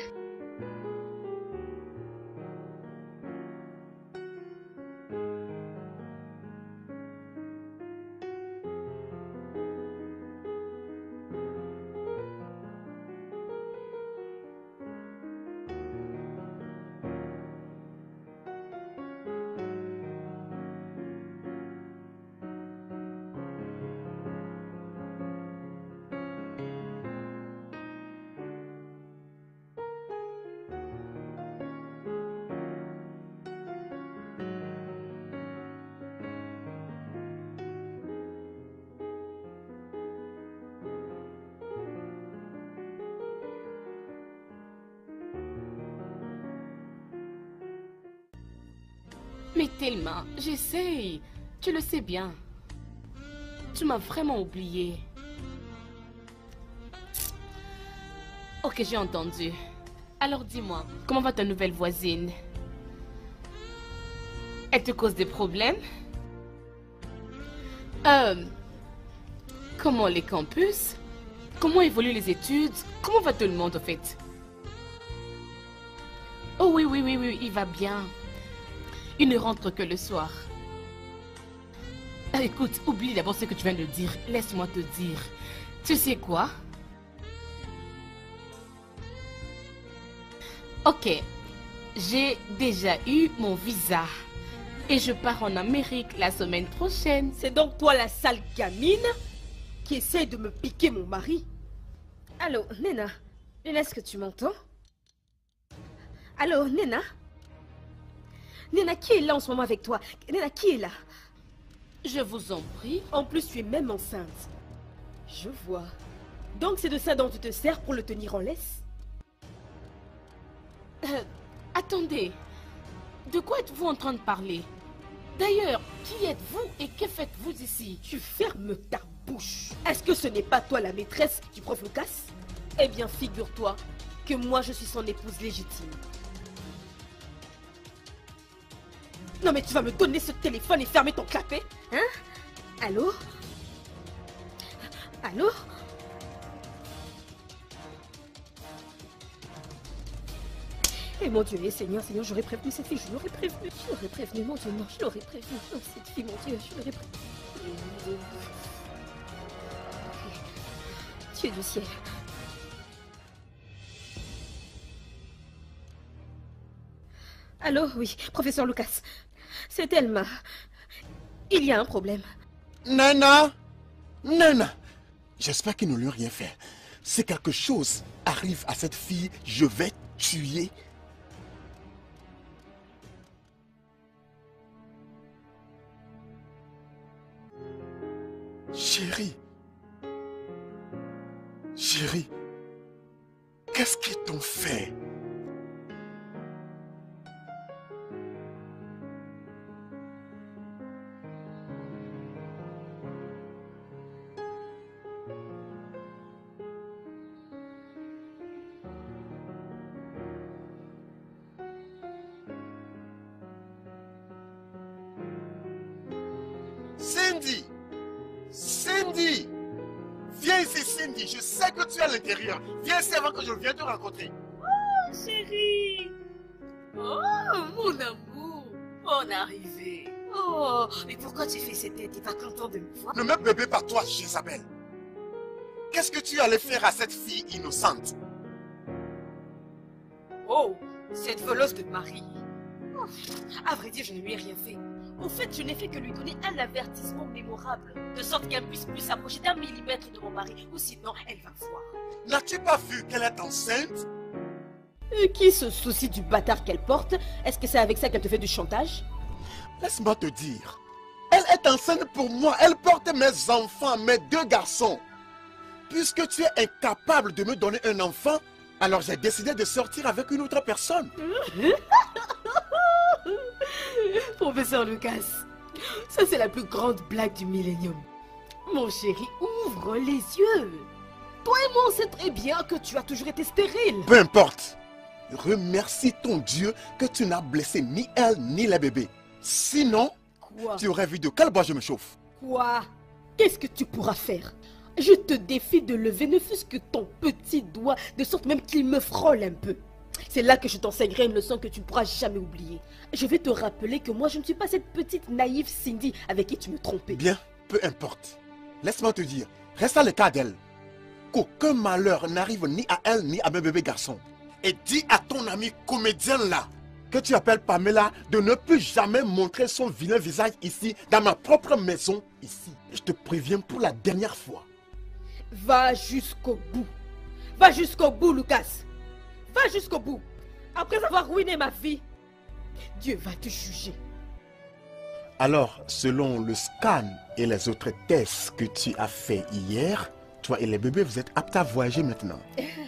Mais tellement, j'essaye. Tu le sais bien. Tu m'as vraiment oublié. Ok, j'ai entendu. Alors dis-moi, comment va ta nouvelle voisine? Elle te cause des problèmes? Comment les campus? Comment évoluent les études? Comment va tout le monde au fait? Oh oui, il va bien. Il ne rentre que le soir. Écoute, oublie d'abord ce que tu viens de dire. Laisse-moi te dire. Tu sais quoi? Ok, j'ai déjà eu mon visa. Et je pars en Amérique la semaine prochaine. C'est donc toi la sale gamine qui essaie de me piquer mon mari? Allô, Nena? Nena, est-ce que tu m'entends? Allô, Nena? Nena, qui est là en ce moment avec toi? Nena, qui est là? Je vous en prie. En plus, tu es même enceinte. Je vois. Donc c'est de ça dont tu te sers pour le tenir en laisse? Attendez. De quoi êtes-vous en train de parler? D'ailleurs, qui êtes-vous et que faites-vous ici? Tu fermes ta bouche. Est-ce que ce n'est pas toi la maîtresse du prof Lucas? Eh bien, figure-toi que moi je suis son épouse légitime. Non mais tu vas me donner ce téléphone et fermer ton clapet? Hein? Allô? Allô? Eh mon Dieu, Seigneur, j'aurais prévenu cette fille, je l'aurais prévenu. Je l'aurais prévenu, mon Dieu, non, je l'aurais prévenu. Non, cette fille, mon Dieu, je l'aurais prévenu. Dieu du ciel. Allô, oui, professeur Lucas. C'est Elma. Il y a un problème. Nana! Nana! J'espère qu'ils ne lui ont rien fait. Si quelque chose arrive à cette fille, je vais tuer. Chérie. Chérie. Qu'est-ce qu'ils t'ont fait? Cindy! Cindy! Viens ici, Cindy. Je sais que tu es à l'intérieur. Viens ici avant que je vienne te rencontrer. Oh, chérie. Oh, mon amour. On est arrivé. Oh, mais pourquoi tu fais cette tête? T'es pas content de me voir? Ne me bébé pas toi, Jézabel. Qu'est-ce que tu allais faire à cette fille innocente? Oh, cette voleuse de mari. Oh, à vrai dire, je ne lui ai rien fait. En fait, je n'ai fait que lui donner un avertissement mémorable, de sorte qu'elle puisse plus s'approcher d'un millimètre de mon mari, ou sinon elle va voir. N'as-tu pas vu qu'elle est enceinte? Qui se soucie du bâtard qu'elle porte? Est-ce que c'est avec ça qu'elle te fait du chantage? Laisse-moi te dire. Elle est enceinte pour moi. Elle porte mes enfants, mes 2 garçons. Puisque tu es incapable de me donner un enfant, alors j'ai décidé de sortir avec une autre personne. Professeur Lucas, ça c'est la plus grande blague du millénium. Mon chéri, ouvre les yeux. Toi et moi on sait très bien que tu as toujours été stérile. Peu importe. Remercie ton Dieu que tu n'as blessé ni elle ni les bébés. Sinon, Quoi? tu aurais vu de quel bois je me chauffe. Quoi? Qu'est-ce que tu pourras faire? Je te défie de lever ne fût-ce que ton petit doigt, de sorte même qu'il me frôle un peu. C'est là que je t'enseignerai une leçon que tu ne pourras jamais oublier. Je vais te rappeler que moi je ne suis pas cette petite naïve Cindy avec qui tu me trompais. Bien, peu importe. Laisse-moi te dire, reste à l'écart d'elle. Qu'aucun malheur n'arrive ni à elle ni à mes bébés garçons. Et dis à ton ami comédien là, que tu appelles Pamela, de ne plus jamais montrer son vilain visage ici, dans ma propre maison, ici. Je te préviens pour la dernière fois. Va jusqu'au bout. Va jusqu'au bout, Lucas. Va jusqu'au bout. Après avoir ruiné ma vie, Dieu va te juger. Alors, selon le scan et les autres tests que tu as fait hier, toi et les bébés, vous êtes aptes à voyager maintenant.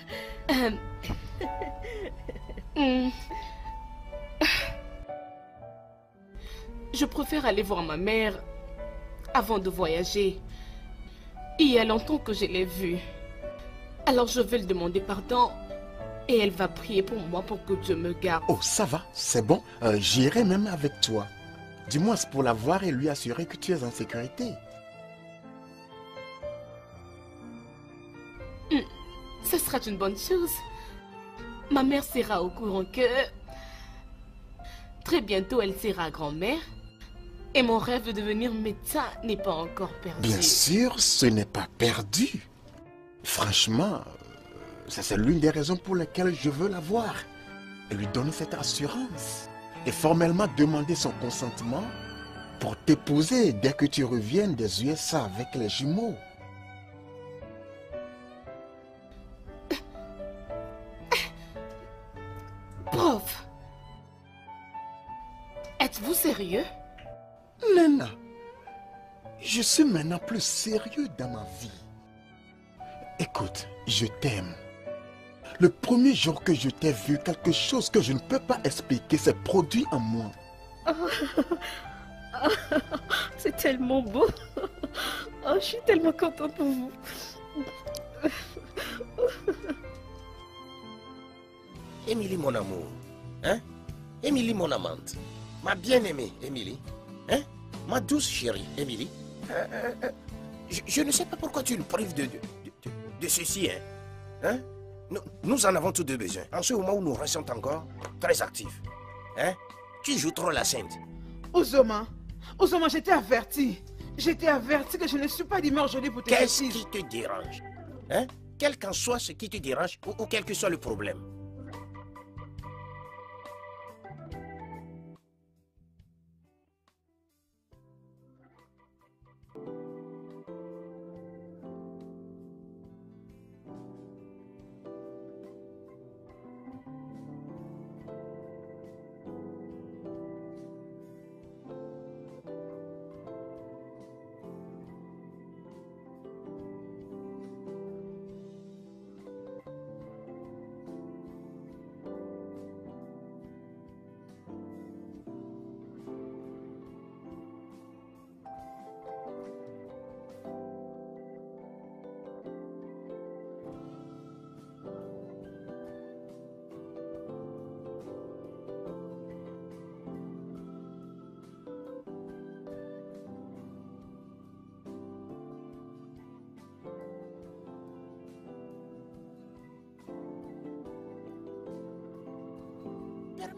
Je préfère aller voir ma mère avant de voyager. Il y a longtemps que je l'ai vue. Alors je vais lui demander pardon et elle va prier pour moi pour que Dieu me garde. Oh, ça va, c'est bon. J'irai même avec toi. Dis-moi, c'est pour la voir et lui assurer que tu es en sécurité. Ce sera une bonne chose. Ma mère sera au courant que très bientôt elle sera grand-mère. Et mon rêve de devenir médecin n'est pas encore perdu. Bien sûr, ce n'est pas perdu. Franchement, ça c'est l'une des raisons pour lesquelles je veux la voir. Et lui donner cette assurance. Et formellement demander son consentement pour t'épouser dès que tu reviennes des USA avec les jumeaux. Prof, êtes-vous sérieux? Lena, je suis maintenant plus sérieux dans ma vie. Écoute, je t'aime. Le premier jour que je t'ai vu, quelque chose que je ne peux pas expliquer s'est produit en moi. C'est tellement beau. Oh, je suis tellement contente pour vous. Émilie, mon amour. Hein? Émilie, mon amante. Ma bien-aimée, Émilie. Hein? Ma douce chérie, Émilie. Je ne sais pas pourquoi tu nous prives de ceci, hein? Hein? Nous en avons tous deux besoin. En ce moment où nous restons encore très actifs. Hein? Tu joues trop la sainte. Ozoma, j'étais averti. J'étais averti que je ne suis pas d'humeur aujourd'hui pour tes Qu'est-ce bêtises. qui te dérange? Hein? Quel qu'en soit ce qui te dérange ou quel que soit le problème.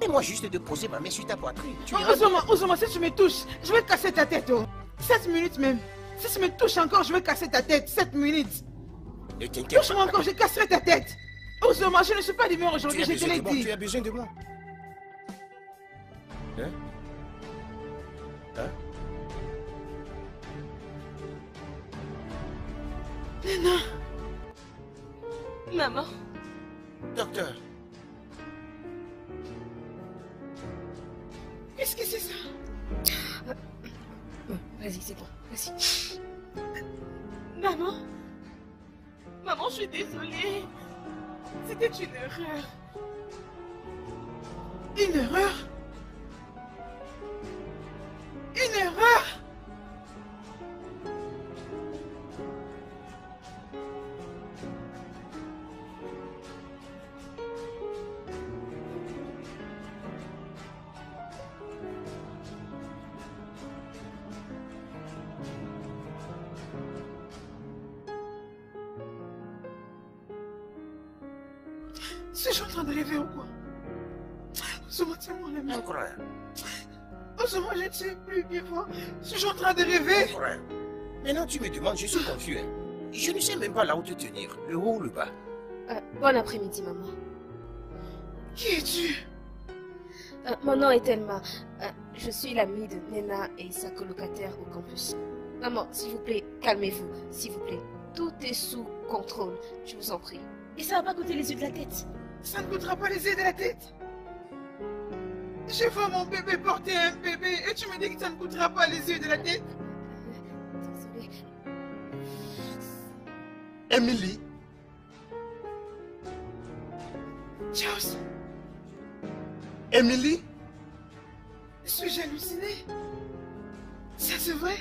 Fais-moi juste de poser ma main sur ta poitrine. Tu Oh, verras. Ozoma, si tu me touches, je vais casser ta tête. Oh. 7 minutes même. Si tu me touches encore, je vais casser ta tête. 7 minutes. Ne t'inquiète Touche-moi pas. encore, je casserai ta tête. Ozoma, je ne suis pas d'humeur Tu aujourd'hui, as je te besoin l'ai de moi. dit. Tu as besoin de moi. Hein? Hein? Nena. Maman, Docteur, Qu'est-ce que c'est ça? Vas-y, c'est bon. Vas-y. maman, maman, je suis désolée. C'était une erreur. Une erreur? Une erreur? Suis-je en train de rêver ou quoi? Ozoma, tiens-moi la main. encore un. Ozoma, je ne sais plus bien voir. Suis-je en train de rêver? Encore un. Maintenant, tu me demandes, je suis confus. Hein. Je ne sais même pas là où te tenir, le haut ou le bas. Bon après-midi, maman. Qui es-tu? Mon nom est Thelma. Je suis l'amie de Nena et sa colocataire au campus. Maman, s'il vous plaît, calmez-vous. S'il vous plaît. Tout est sous contrôle. Je vous en prie. Et ça va pas coûter les yeux de la tête. Ça ne coûtera pas les yeux de la tête. Je vois mon bébé porter un bébé et tu me dis que ça ne coûtera pas les yeux de la tête. Désolée. Emily, Charles, Emily, suis-je halluciné? Ça c'est vrai?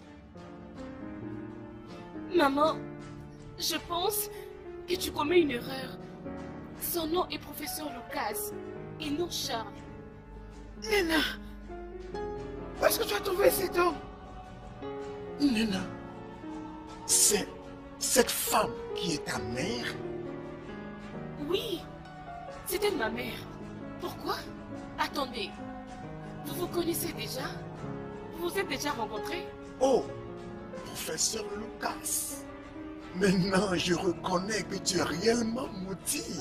Maman, je pense que tu commets une erreur. Son nom est professeur Lucas et non Charles. Nena, où est-ce que tu as trouvé cet homme? Nena, c'est cette femme qui est ta mère? Oui, c'était ma mère. Pourquoi? Attendez, vous vous connaissez déjà? Vous vous êtes déjà rencontrés? Oh, professeur Lucas. Maintenant, je reconnais que tu es réellement maudit.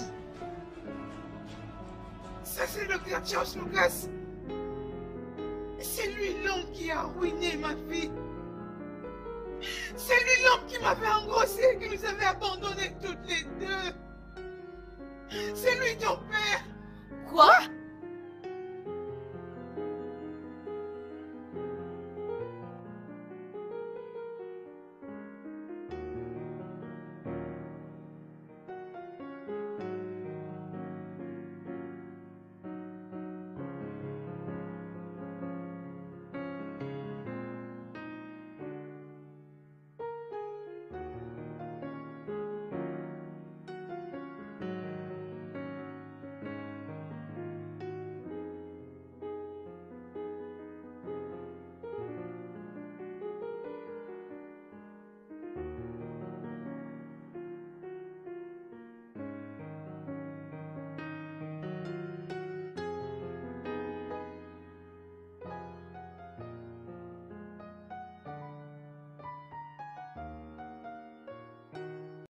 Ça c'est le docteur Charles Lucas. C'est lui l'homme qui a ruiné ma vie. C'est lui l'homme qui m'avait engrossé et qui nous avait abandonnés toutes les deux. C'est lui ton père. Quoi?